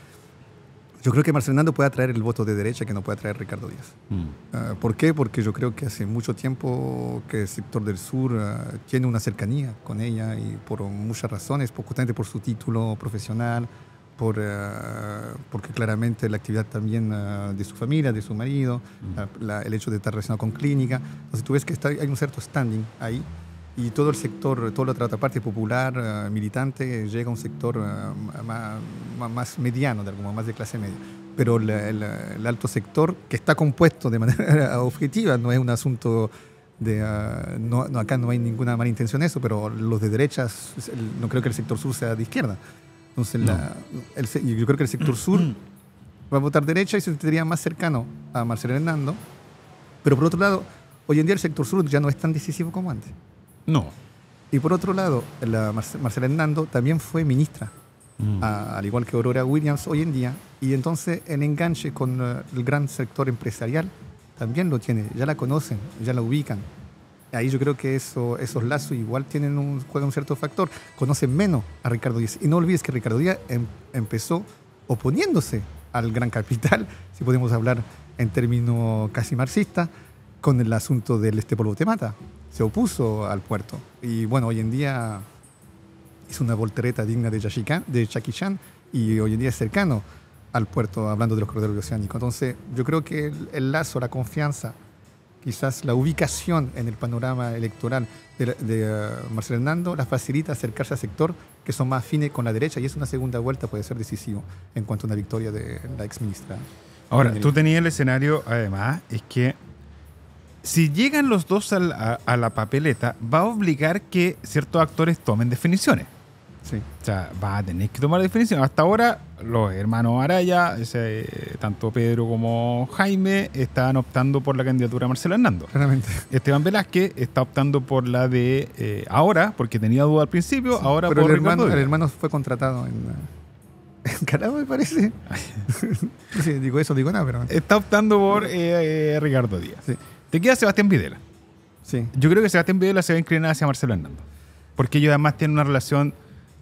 Yo creo que Marcelo Hernando puede atraer el voto de derecha que no puede atraer Ricardo Díaz. Mm. Uh, ¿Por qué? Porque yo creo que hace mucho tiempo que el sector del sur uh, tiene una cercanía con ella y por muchas razones, justamente por su título profesional, por, uh, porque claramente la actividad también uh, de su familia, de su marido, mm. uh, la, el hecho de estar relacionado con clínica. Entonces tú ves que está, hay un cierto standing ahí. Y todo el sector, toda la otra parte popular, uh, militante, llega a un sector uh, más, más mediano, de algún modo, más de clase media. Pero el, el, el alto sector, que está compuesto de manera objetiva, no es un asunto de... Uh, no, no, acá no hay ninguna mala intención en eso, pero los de derechas, el, no creo que el sector sur sea de izquierda. Entonces, no. la, el, yo creo que el sector sur va a votar derecha y se sentiría más cercano a Marcelo Hernando. Pero por otro lado, hoy en día el sector sur ya no es tan decisivo como antes. No. Y por otro lado, la Marce- Marcela Hernando también fue ministra, mm. a, al igual que Aurora Williams hoy en día. Y entonces el enganche con uh, el gran sector empresarial también lo tiene. Ya la conocen, ya la ubican. Ahí yo creo que eso, esos lazos igual tienen un, juegan un cierto factor. Conocen menos a Ricardo Díaz. Y no olvides que Ricardo Díaz em, empezó oponiéndose al gran capital, si podemos hablar en términos casi marxistas, con el asunto del este polvo te mata. Se opuso al puerto. Y bueno, hoy en día hizo una voltereta digna de Jackie Chan, de Jackie Chan y hoy en día es cercano al puerto, hablando de los corredores oceánicos. Entonces, yo creo que el, el lazo, la confianza, quizás la ubicación en el panorama electoral de, de uh, Marcelo Hernando la facilita acercarse al sector que son más afines con la derecha y es una segunda vuelta puede ser decisivo en cuanto a una victoria de la exministra. Ahora, tú tenías el escenario, además, es que si llegan los dos a la, a la papeleta, va a obligar que ciertos actores tomen definiciones. Sí. O sea, va a tener que tomar definiciones. Hasta ahora, los hermanos Araya, ese, tanto Pedro como Jaime, estaban optando por la candidatura de Marcelo Hernando. Claramente. Esteban Velázquez está optando por la de eh, ahora, porque tenía duda al principio, sí, ahora pero por el hermano, el hermano fue contratado en... En Canadá, me parece. Sí, digo eso, digo nada, pero... Está optando por eh, eh, Ricardo Díaz. Sí. Te queda Sebastián Videla. Sí. Yo creo que Sebastián Videla se va a inclinar hacia Marcelo Hernando. Porque ellos además tienen una relación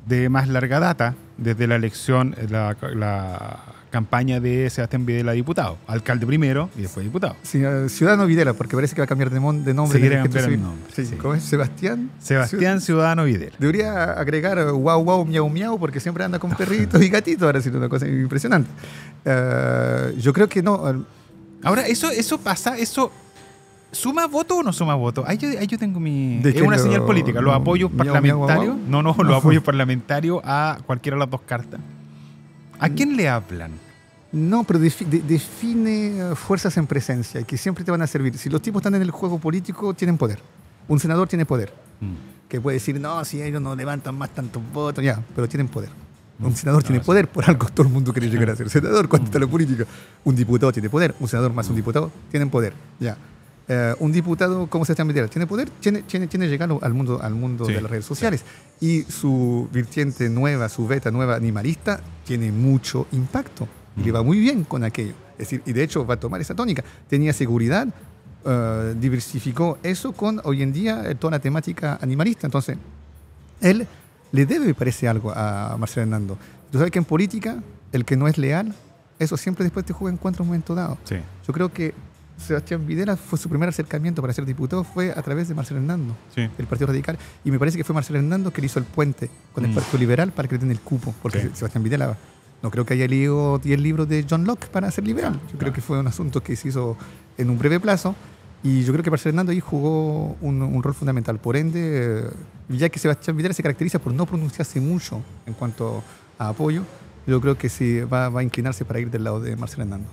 de más larga data, desde la elección, la, la campaña de Sebastián Videla a diputado. Alcalde primero y después diputado. Sí, uh, Ciudadano Videla, porque parece que va a cambiar de, mon, de nombre. Se quiere cambiar el nombre. Sí, Sí. ¿Cómo es? Sebastián. Sebastián Ciudadano Videla. Debería agregar uh, guau, guau, miau, miau, porque siempre anda con perritos y gatitos. Ahora sí, una cosa impresionante. Uh, yo creo que no. Uh, Ahora, eso, eso pasa, eso... ¿Suma voto o no suma voto? Ahí yo, ahí yo tengo mi... ¿De Es qué una lo- señal política. Los no, apoyos miau, miau, parlamentarios... guau, guau? No, no, No. los apoyos parlamentarios a cualquiera de las dos cartas. ¿A quién le hablan? No, pero defi- de- define uh, fuerzas en presencia y que siempre te van a servir. Si los tipos están en el juego político, tienen poder. Un senador tiene poder. Mm. Que puede decir, no, si ellos no levantan más tantos votos, ya, pero tienen poder. Un Mm. senador No, tiene eso- poder, por algo todo el mundo quiere llegar a ser senador cuando está la política. Un diputado tiene poder, un senador más un diputado tienen poder, ya. Eh, un diputado, ¿cómo se está metiendo? ¿Tiene poder? Tiene, tiene, tiene llegado al mundo, al mundo Sí, de las redes sociales. Y su vertiente nueva, su beta nueva animalista, tiene mucho impacto. Y le va muy bien con aquello. Es decir, y de hecho va a tomar esa tónica. Tenía seguridad, eh, diversificó eso con hoy en día eh, toda la temática animalista. Entonces, él le debe, me parece, algo a Marcelo Hernando. Tú sabes que en política, el que no es leal, eso siempre después te juega en contra en un momento dado. Sí. Yo creo que Sebastián Videla fue su primer acercamiento para ser diputado fue a través de Marcelo Hernando, Sí. el Partido Radical. Y me parece que fue Marcelo Hernando que le hizo el puente con el Mm. Partido Liberal para que le den el cupo. Porque Sí. Sebastián Videla no creo que haya leído diez libros de John Locke para ser liberal. Yo Claro. creo que fue un asunto que se hizo en un breve plazo. Y yo creo que Marcelo Hernando ahí jugó un, un rol fundamental. Por ende, eh, ya que Sebastián Videla se caracteriza por no pronunciarse mucho en cuanto a apoyo, yo creo que sí va, va a inclinarse para ir del lado de Marcelo Hernando.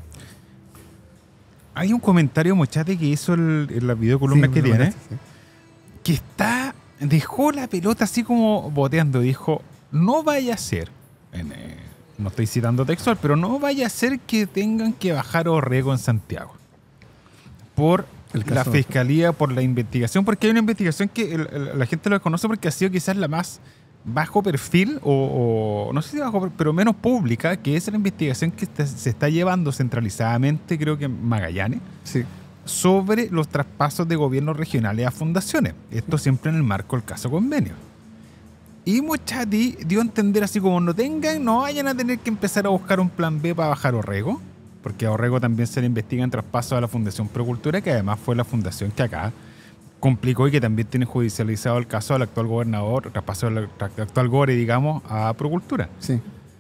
Hay un comentario, Mochate, que hizo el, en la videocolumna Sí, que me lo tiene, mandaste, sí. que está, dejó la pelota así como boteando. Dijo, no vaya a ser, en, eh, no estoy citando textual, pero no vaya a ser que tengan que bajar Orrego en Santiago. Por El la caso- fiscalía, por la investigación, porque hay una investigación que el- el- la gente lo conoce porque ha sido quizás la más bajo perfil o, o no sé si bajo, per- pero menos pública, que es la investigación que está- se está llevando centralizadamente, creo que en Magallanes, Sí. sobre los traspasos de gobiernos regionales a fundaciones. Esto siempre en el marco del caso convenio. Y Mochati dio a entender así como no tengan, no vayan a tener que empezar a buscar un plan B para bajar Orrego, porque a Orrego también se le investiga en traspaso a la Fundación Procultura, que además fue la fundación que acá complicó y que también tiene judicializado el caso del actual gobernador, traspaso del actual gore, digamos, a Procultura. Sí.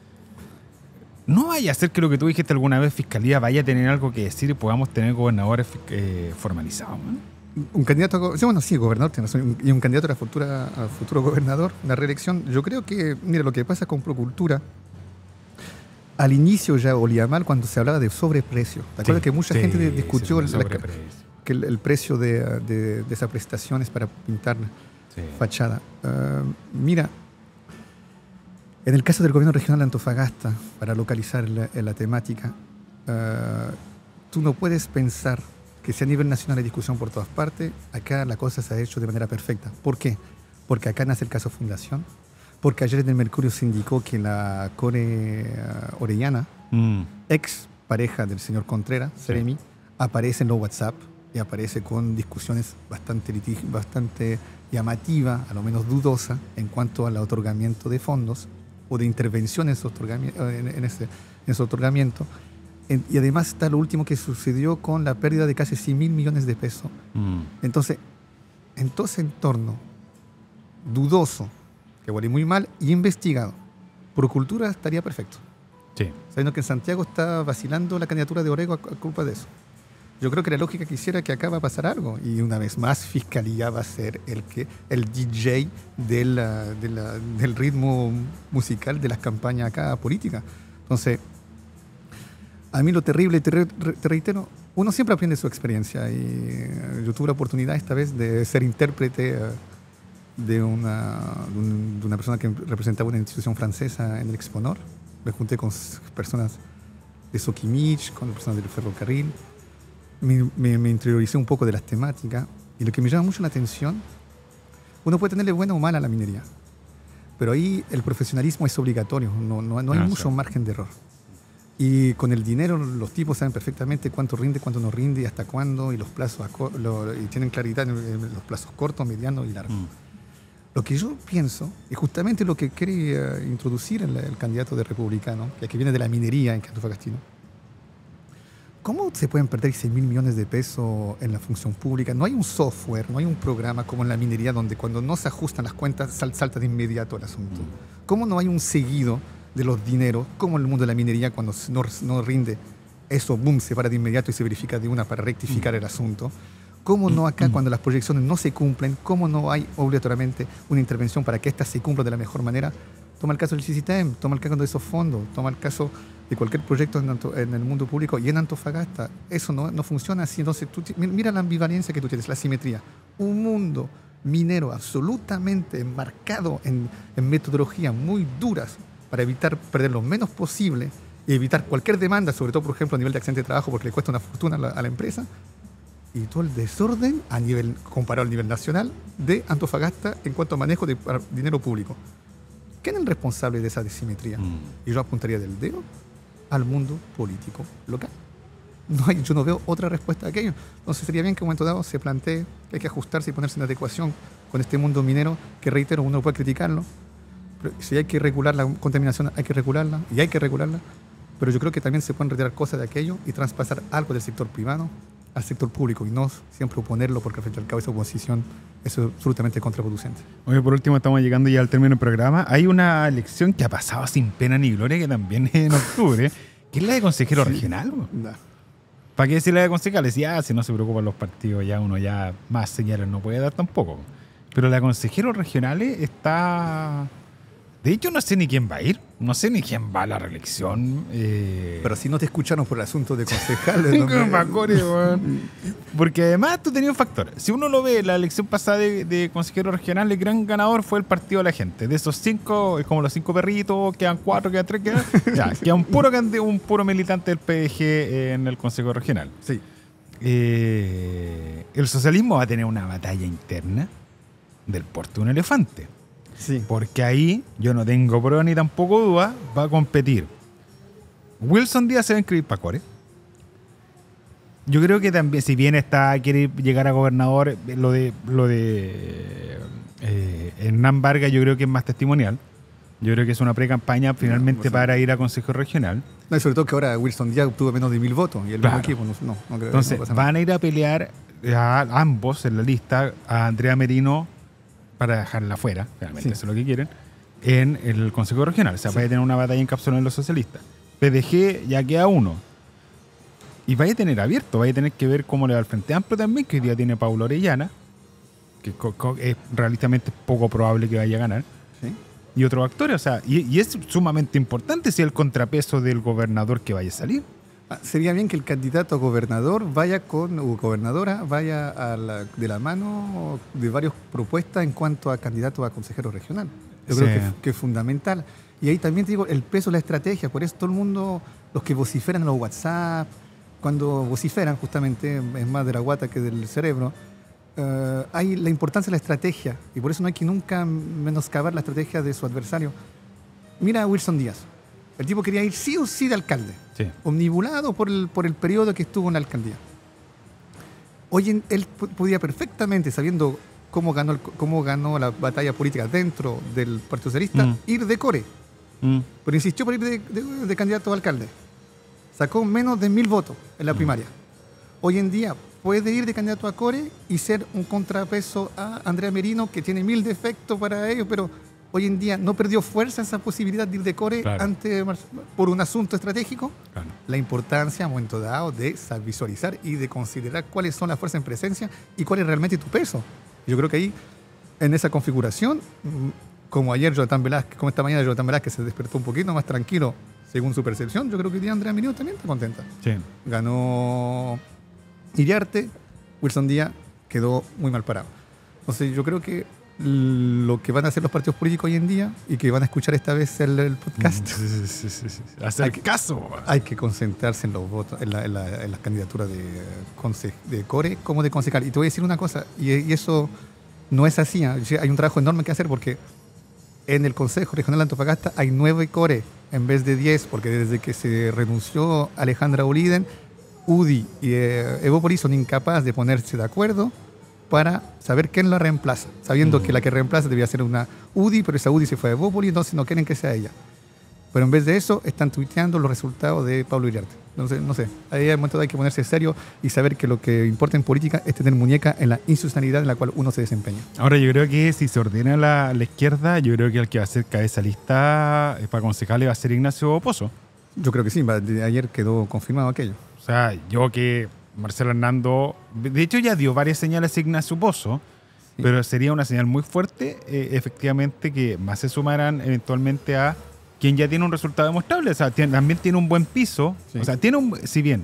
No vaya a ser que lo que tú dijiste alguna vez, Fiscalía, vaya a tener algo que decir y podamos tener gobernadores eh, formalizados, ¿no? Un candidato, a go- sí, bueno, sí, gobernador, tiene razón, y un candidato a, la futura, a futuro gobernador, la reelección. Yo creo que, mira, lo que pasa con Procultura, al inicio ya olía mal cuando se hablaba de sobreprecio. ¿Te acuerdas que mucha Sí, gente sí, discutió sí, el, sobreprecio. que el, el precio de, de, de esas prestaciones para pintar Sí. fachada? Uh, mira, en el caso del gobierno regional de Antofagasta, para localizar la, la temática, uh, tú no puedes pensar que si a nivel nacional hay discusión por todas partes, acá la cosa se ha hecho de manera perfecta. ¿Por qué? Porque acá nace el caso Fundación, porque ayer en el Mercurio se indicó que la Core uh, Orellana, Mm. ex pareja del señor Contreras, Seremi, aparece en los WhatsApp y aparece con discusiones bastante, litig- bastante llamativa, a lo menos dudosa, en cuanto al otorgamiento de fondos o de intervención en ese, otorgami- en, en ese, en ese otorgamiento. En- y además está lo último que sucedió con la pérdida de casi cien mil millones de pesos. Mm. Entonces, en todo ese entorno dudoso, que huele muy mal, y investigado, Procultura estaría perfecto. Sí. Sabiendo que en Santiago está vacilando la candidatura de Orrego a, a culpa de eso. Yo creo que la lógica quisiera que acá va a pasar algo y una vez más Fiscalía va a ser el que el D J de la- de la- del ritmo musical de las campañas acá políticas. Entonces, a mí lo terrible, te, re- te reitero, uno siempre aprende su experiencia y eh, yo tuve la oportunidad esta vez de ser intérprete eh, de una, de, un- de una persona que representaba una institución francesa en el Exponor. Me junté con s- personas de Soquimich, con personas del ferrocarril. Me, me, me interioricé un poco de las temáticas y lo que me llama mucho la atención, uno puede tenerle buena o mala a la minería, pero ahí el profesionalismo es obligatorio, no, no, no hay Ah, mucho sí. margen de error. Y con el dinero los tipos saben perfectamente cuánto rinde, cuánto no rinde y hasta cuándo, y los plazos, a co- lo- y tienen claridad en, en los plazos cortos, medianos y largos. Mm. Lo que yo pienso, y justamente lo que quiere eh, introducir el, el candidato de republicano, ya que viene de la minería en Antofagastino, ¿cómo se pueden perder seis mil millones de pesos en la función pública? No hay un software, no hay un programa como en la minería donde cuando no se ajustan las cuentas sal, salta de inmediato el asunto. ¿Cómo no hay un seguido de los dineros, como en el mundo de la minería cuando no, no rinde eso, boom, se para de inmediato y se verifica de una para rectificar el asunto? ¿Cómo no acá cuando las proyecciones no se cumplen? ¿Cómo no hay obligatoriamente una intervención para que éstas se cumplan de la mejor manera? Toma el caso del C C T E M, toma el caso de esos fondos, toma el caso de cualquier proyecto en, Anto, en el mundo público y en Antofagasta. Eso no, no funciona así. Entonces, tú, mira la ambivalencia que tú tienes, la simetría. Un mundo minero absolutamente enmarcado en, en metodologías muy duras para evitar perder lo menos posible y evitar cualquier demanda, sobre todo, por ejemplo, a nivel de accidente de trabajo, porque le cuesta una fortuna a la, a la empresa, y todo el desorden a nivel, comparado al nivel nacional de Antofagasta en cuanto a manejo de dinero público. ¿Quién es el responsable de esa desimetría? Mm. Y yo apuntaría del dedo al mundo político local. No hay, yo no veo otra respuesta a aquello. Entonces sería bien que en un momento dado se plantee que hay que ajustarse y ponerse en adecuación con este mundo minero, que reitero, uno puede criticarlo, pero si hay que regular la contaminación, hay que regularla, y hay que regularla, pero yo creo que también se pueden retirar cosas de aquello y traspasar algo del sector privado al sector público y no siempre oponerlo, porque al fin y al cabo esa oposición es absolutamente contraproducente. Oye, por último, estamos llegando ya al término del programa. Hay una elección que ha pasado sin pena ni gloria, que también es en octubre, que es la de consejero sí. regional. No. ¿Para qué decir la de concejales? Ya, si no se preocupan los partidos, ya uno ya más señales no puede dar tampoco. Pero la de consejeros regionales está... De hecho, no sé ni quién va a ir. No sé ni quién va a la reelección. Eh... Pero si no te escucharon por el asunto de concejales. no me... Porque además tú tenías un factor. Si uno lo ve, la elección pasada de, de consejero regional, el gran ganador fue el Partido de la Gente. De esos cinco, es como los cinco perritos, quedan cuatro, quedan tres, quedan... ya, queda un puro, un puro militante del P D G en el consejo regional. Sí. Eh... El socialismo va a tener una batalla interna del porte de un elefante. Sí. Porque ahí, yo no tengo prueba ni tampoco duda, va a competir. Wilson Díaz se va a inscribir para Core. Yo creo que también, si bien está quiere llegar a gobernador, lo de lo de eh, Hernán Vargas yo creo que es más testimonial. Yo creo que es una pre-campaña finalmente no, no para ir a Consejo Regional. No, y sobre todo que ahora Wilson Díaz obtuvo menos de mil votos y el claro. mismo equipo no, no, no creo Entonces, que no van a ir a pelear a ambos en la lista, a Andrea Merino para dejarla fuera, realmente sí. eso es lo que quieren, en el Consejo Regional. O sea, sí. vaya a tener una batalla encapsulada en los socialistas. P D G ya queda uno. Y vaya a tener abierto, vaya a tener que ver cómo le va al Frente Amplio también, que hoy día tiene Paula Orellana, que es realmente poco probable que vaya a ganar. Sí. Y otros actores, o sea, y, y es sumamente importante si el contrapeso del gobernador que vaya a salir. Ah, sería bien que el candidato a gobernador vaya con, o gobernadora, vaya a la, de la mano de varias propuestas en cuanto a candidato a consejero regional. Yo sí. creo que, que es fundamental. Y ahí también te digo, el peso de la estrategia, por eso todo el mundo, los que vociferan en los WhatsApp, cuando vociferan justamente, es más de la guata que del cerebro, uh, hay la importancia de la estrategia, y por eso no hay que nunca menoscabar la estrategia de su adversario. Mira a Wilson Díaz. El tipo quería ir sí o sí de alcalde, sí. omnibulado por el, por el periodo que estuvo en la alcaldía. Hoy en, él podía perfectamente, sabiendo cómo ganó, el, cómo ganó la batalla política dentro del Partido Socialista, mm. ir de Core. Mm. Pero insistió por ir de, de, de candidato a alcalde. Sacó menos de mil votos en la mm. primaria. Hoy en día puede ir de candidato a Core y ser un contrapeso a Andrea Merino, que tiene mil defectos para ello, pero... Hoy en día no perdió fuerza esa posibilidad de ir de Core claro. ante, por un asunto estratégico. Claro. La importancia, a un momento dado, de visualizar y de considerar cuáles son las fuerzas en presencia y cuál es realmente tu peso. Yo creo que ahí, en esa configuración, como ayer Jonathan Velázquez, como esta mañana Jonathan Velázquez se despertó un poquito más tranquilo, según su percepción, yo creo que hoy día Andrea Merino también está contenta. Sí. Ganó Iriarte, Wilson Díaz quedó muy mal parado. Entonces yo creo que lo que van a hacer los partidos políticos hoy en día y que van a escuchar esta vez el, el podcast. Sí, sí, sí, sí. Hacer hay que, caso. Hay que concentrarse en los votos, en, la, en, la, en las candidaturas de, conse, de Core como de concejal. Y te voy a decir una cosa, y, y eso no es así. ¿eh? Hay un trabajo enorme que hacer porque en el Consejo Regional de Antofagasta hay nueve Core en vez de diez, porque desde que se renunció Alejandra Oliden, U D I y eh, Evópolis son incapaces de ponerse de acuerdo para saber quién la reemplaza, sabiendo Mm. que la que reemplaza debía ser una U D I, pero esa U D I se fue a Evópoli, entonces no quieren que sea ella. Pero en vez de eso, están tuiteando los resultados de Pablo Iriarte. Entonces, no sé, ahí hay momento hay que ponerse serio y saber que lo que importa en política es tener muñeca en la institucionalidad en la cual uno se desempeña. Ahora yo creo que si se ordena la, la izquierda, yo creo que el que va a ser cabeza lista eh, para concejales va a ser Ignacio Pozo. Yo creo que sí, va- de ayer quedó confirmado aquello. O sea, yo que Marcelo Hernando, de hecho ya dio varias señales a Ignacio Pozo, Sí. pero sería una señal muy fuerte, eh, efectivamente, que más se sumarán eventualmente a quien ya tiene un resultado demostrable. O sea, tiene- también tiene un buen piso. Sí. O sea, tiene un, si bien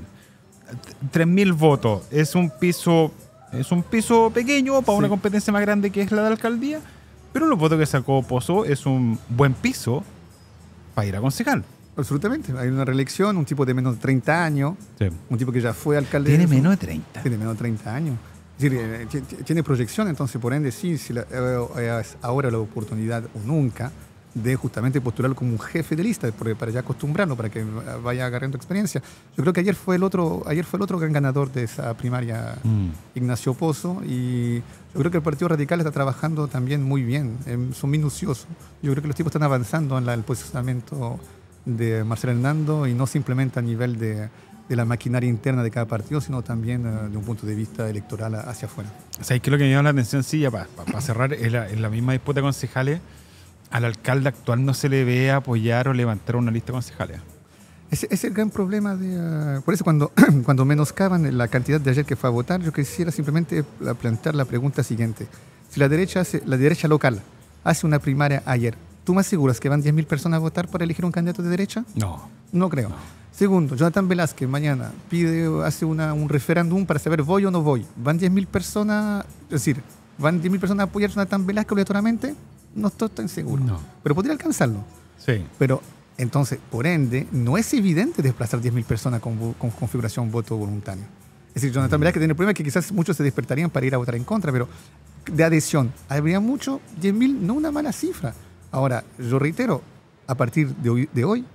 tres mil votos es un piso, es un piso pequeño para Sí. una competencia más grande que es la de la alcaldía, pero los votos que sacó Pozo es un buen piso para ir a concejal. Absolutamente. Hay una reelección, un tipo de menos de treinta años, un tipo que ya fue alcalde. Tiene de- menos de treinta. Tiene menos de treinta años. Es decir, eh, ti- ti- tiene proyección, entonces por ende sí, si la- eh, es ahora la oportunidad o nunca de justamente postularlo como un jefe de lista, porque para ya acostumbrarlo, para que vaya agarrando experiencia. Yo creo que ayer fue el otro, ayer fue el otro gran ganador de esa primaria, Mm. Ignacio Pozo, y yo creo que el Partido Radical está trabajando también muy bien, em, son minuciosos. Yo creo que los tipos están avanzando en la- el posicionamiento de Marcelo Hernando y no simplemente a nivel de, de la maquinaria interna de cada partido, sino también eh, de un punto de vista electoral a- hacia afuera. ¿Sabes qué es lo que me llama la atención? Sí, ya para cerrar, en la, en la misma disputa de concejales, al alcalde actual no se le ve apoyar o levantar una lista de concejales. Ese es el gran problema de... eh, por eso cuando, cuando menoscaban la cantidad de ayer que fue a votar, yo quisiera simplemente pla- plantear la pregunta siguiente. Si la derecha, hace, la derecha local hace una primaria ayer, ¿tú me aseguras que van diez mil personas a votar para elegir un candidato de derecha? No. No creo. No. Segundo, Jonathan Velázquez mañana pide, hace una, un referéndum para saber voy o no voy. ¿Van diez mil personas, es decir, van diez mil personas a apoyar a Jonathan Velázquez obligatoriamente? No estoy tan seguro. No. Pero podría alcanzarlo. Sí. Pero entonces, por ende, no es evidente desplazar diez mil personas con, vo- con configuración voto voluntario. Es decir, Jonathan Velázquez tiene el problema que quizás muchos se despertarían para ir a votar en contra, pero de adhesión, habría mucho, diez mil, no una mala cifra. Ahora, yo reitero, a partir de hoy, de hoy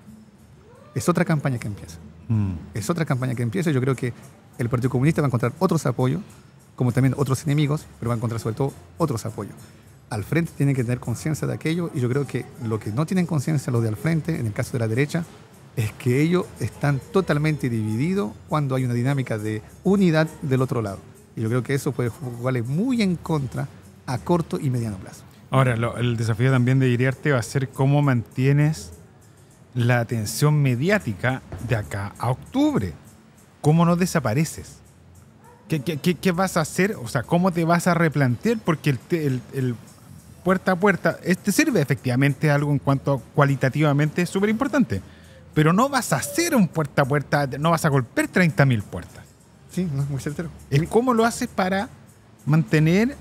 es otra campaña que empieza. Mm. Es otra campaña que empieza. Yo creo que el Partido Comunista va a encontrar otros apoyos, como también otros enemigos, pero va a encontrar sobre todo otros apoyos. Al frente tienen que tener conciencia de aquello y yo creo que lo que no tienen conciencia los de al frente, en el caso de la derecha, es que ellos están totalmente divididos cuando hay una dinámica de unidad del otro lado. Y yo creo que eso puede jugarle muy en contra a corto y mediano plazo. Ahora, lo- el desafío también de Iriarte va a ser cómo mantienes la atención mediática de acá a octubre. ¿Cómo no desapareces? ¿Qué, qué- qué- qué vas a hacer? O sea, ¿cómo te vas a replantear? Porque el, te- el- el puerta a puerta, este sirve efectivamente algo en cuanto a cualitativamente es súper importante. Pero no vas a hacer un puerta a puerta, no vas a golpear treinta mil puertas. Sí, no es muy certero. Es cómo lo haces para mantener,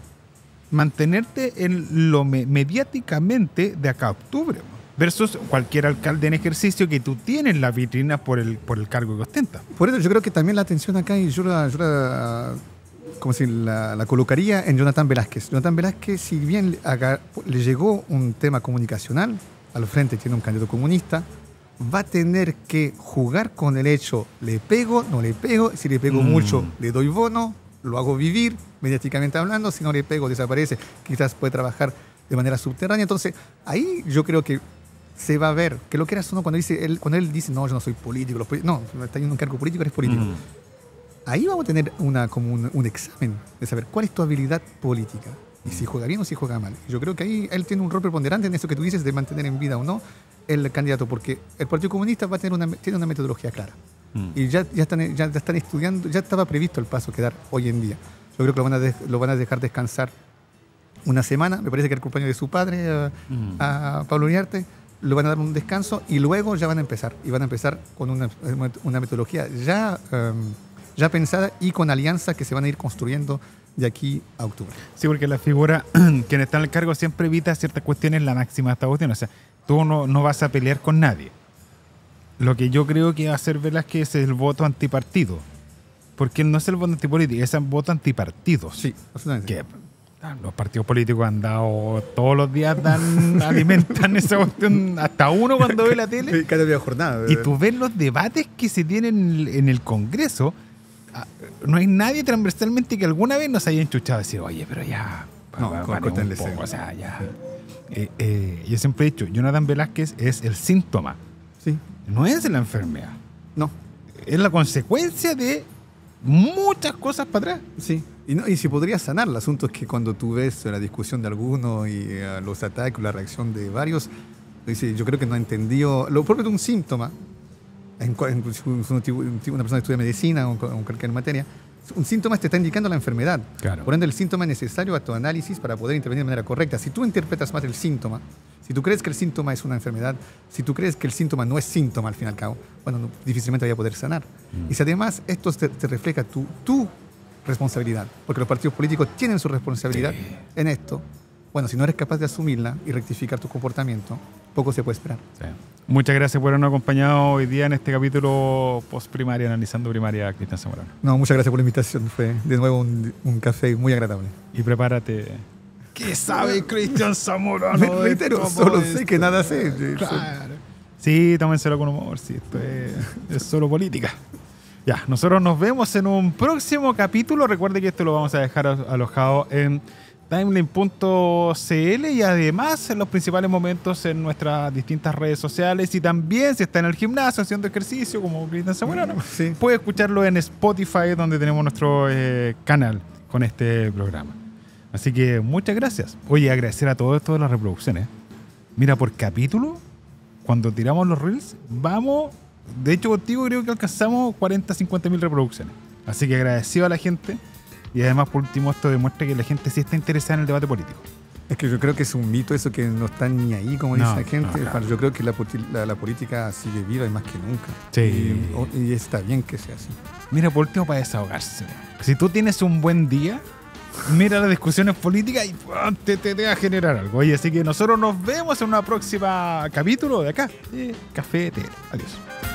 mantenerte en lo me- mediáticamente de acá a octubre, ¿no? Versus cualquier alcalde en ejercicio que tú tienes la vitrina por el, por el cargo que ostenta. Por eso yo creo que también la atención acá, y yo la, yo la, como si la, la colocaría en Jonathan Velázquez. Jonathan Velázquez, si bien le, haga- le llegó un tema comunicacional, al frente tiene un candidato comunista, va a tener que jugar con el hecho, le pego, no le pego, si le pego Mm. mucho, le doy bono, lo hago vivir, mediáticamente hablando, si no le pego, desaparece, quizás puede trabajar de manera subterránea. Entonces, ahí yo creo que se va a ver, que lo que era uno cuando, dice, él, cuando él dice, no, yo no soy político, los poli- no, está teniendo un cargo político, eres político. Mm. Ahí vamos a tener una, como un, un examen de saber cuál es tu habilidad política y si juega bien o si juega mal. Yo creo que ahí él tiene un rol preponderante en eso que tú dices de mantener en vida o no el candidato, porque el Partido Comunista va a tener una, tiene una metodología clara. Mm. Y ya, ya, están, ya están estudiando, ya estaba previsto el paso que dar hoy en día. Yo creo que lo van a, de- lo van a dejar descansar una semana, me parece que era el cumpleaños de su padre, a, Mm. a Pablo Uriarte, le van a dar un descanso y luego ya van a empezar. Y van a empezar con una, una metodología ya, um, ya pensada y con alianzas que se van a ir construyendo de aquí a octubre. Sí, porque la figura, quien está en el cargo siempre evita ciertas cuestiones, la máxima de esta cuestión. O sea, tú no, no vas a pelear con nadie. Lo que yo creo que va a hacer Velázquez es el voto antipartido. Porque no es el voto antipolítico, es el voto antipartidos. Sí, absolutamente. Que ah, los partidos políticos han dado, todos los días dan, alimentan esa cuestión, hasta uno cuando ve la tele. Cada día jornada. Y tú ves los debates que se tienen en el Congreso, a, no hay nadie transversalmente que alguna vez nos haya enchuchado a decir, oye, pero ya, No, pa- pa- con- paremos un córtenle poco, ese. o sea, ya. Eh, eh, yo siempre he dicho, Jonathan Velázquez es el síntoma, Sí. no es la enfermedad. No. Es la consecuencia de muchas cosas para atrás. Sí. Y, no, y se podría sanar. El asunto es que cuando tú ves la discusión de algunos y eh, los ataques, la reacción de varios, dice, yo creo que no ha entendido lo propio de un síntoma. En, cua- en- si un- un tipo- un tipo- una persona que estudia medicina o, co- o cualquier materia, un síntoma te está indicando la enfermedad. Claro. Por ende, el síntoma es necesario a tu análisis para poder intervenir de manera correcta. Si tú interpretas más el síntoma, si tú crees que el síntoma es una enfermedad, si tú crees que el síntoma no es síntoma al fin y al cabo, bueno, no- difícilmente vaya a poder sanar. Mm. Y si además esto te, te refleja tu, tu responsabilidad, porque los partidos políticos tienen su responsabilidad Sí. en esto, bueno, si no eres capaz de asumirla y rectificar tu comportamiento, poco se puede esperar. Sí. Muchas gracias por habernos acompañado hoy día en este capítulo post primaria, analizando primaria, Cristian Zamorano. No, muchas gracias por la invitación. Fue de nuevo un, un café muy agradable. Y prepárate. ¿Qué sabe Cristian Zamorano? Me de reitero, todo solo sé esto? que nada sé. Claro. Sí, tómenselo con humor, sí, esto es, es solo política. Ya, nosotros nos vemos en un próximo capítulo. Recuerde que esto lo vamos a dejar alojado en timeline punto c l y además en los principales momentos en nuestras distintas redes sociales, y también si está en el gimnasio haciendo ejercicio como Cristian Zamorano, Sí. puede escucharlo en Spotify, donde tenemos nuestro eh, canal con este programa. Así que muchas gracias. Oye, agradecer a todo esto de las reproducciones. Mira, por capítulo, cuando tiramos los reels, vamos, de hecho contigo creo que alcanzamos cuarenta, cincuenta mil reproducciones. Así que agradecido a la gente. Y además, por último, esto demuestra que la gente sí está interesada en el debate político. Es que yo creo que es un mito eso que no están ni ahí, como No, dice la gente. no, claro. Yo creo que la, poti- la- la política sigue viva y más que nunca. Sí. Y, o- y está bien que sea así. Mira, por último, para desahogarse. Si tú tienes un buen día, mira las discusiones políticas y ¡pum! te, te, te va a generar algo. Oye, así que nosotros nos vemos en una próxima capítulo de acá, de Café T. Adiós.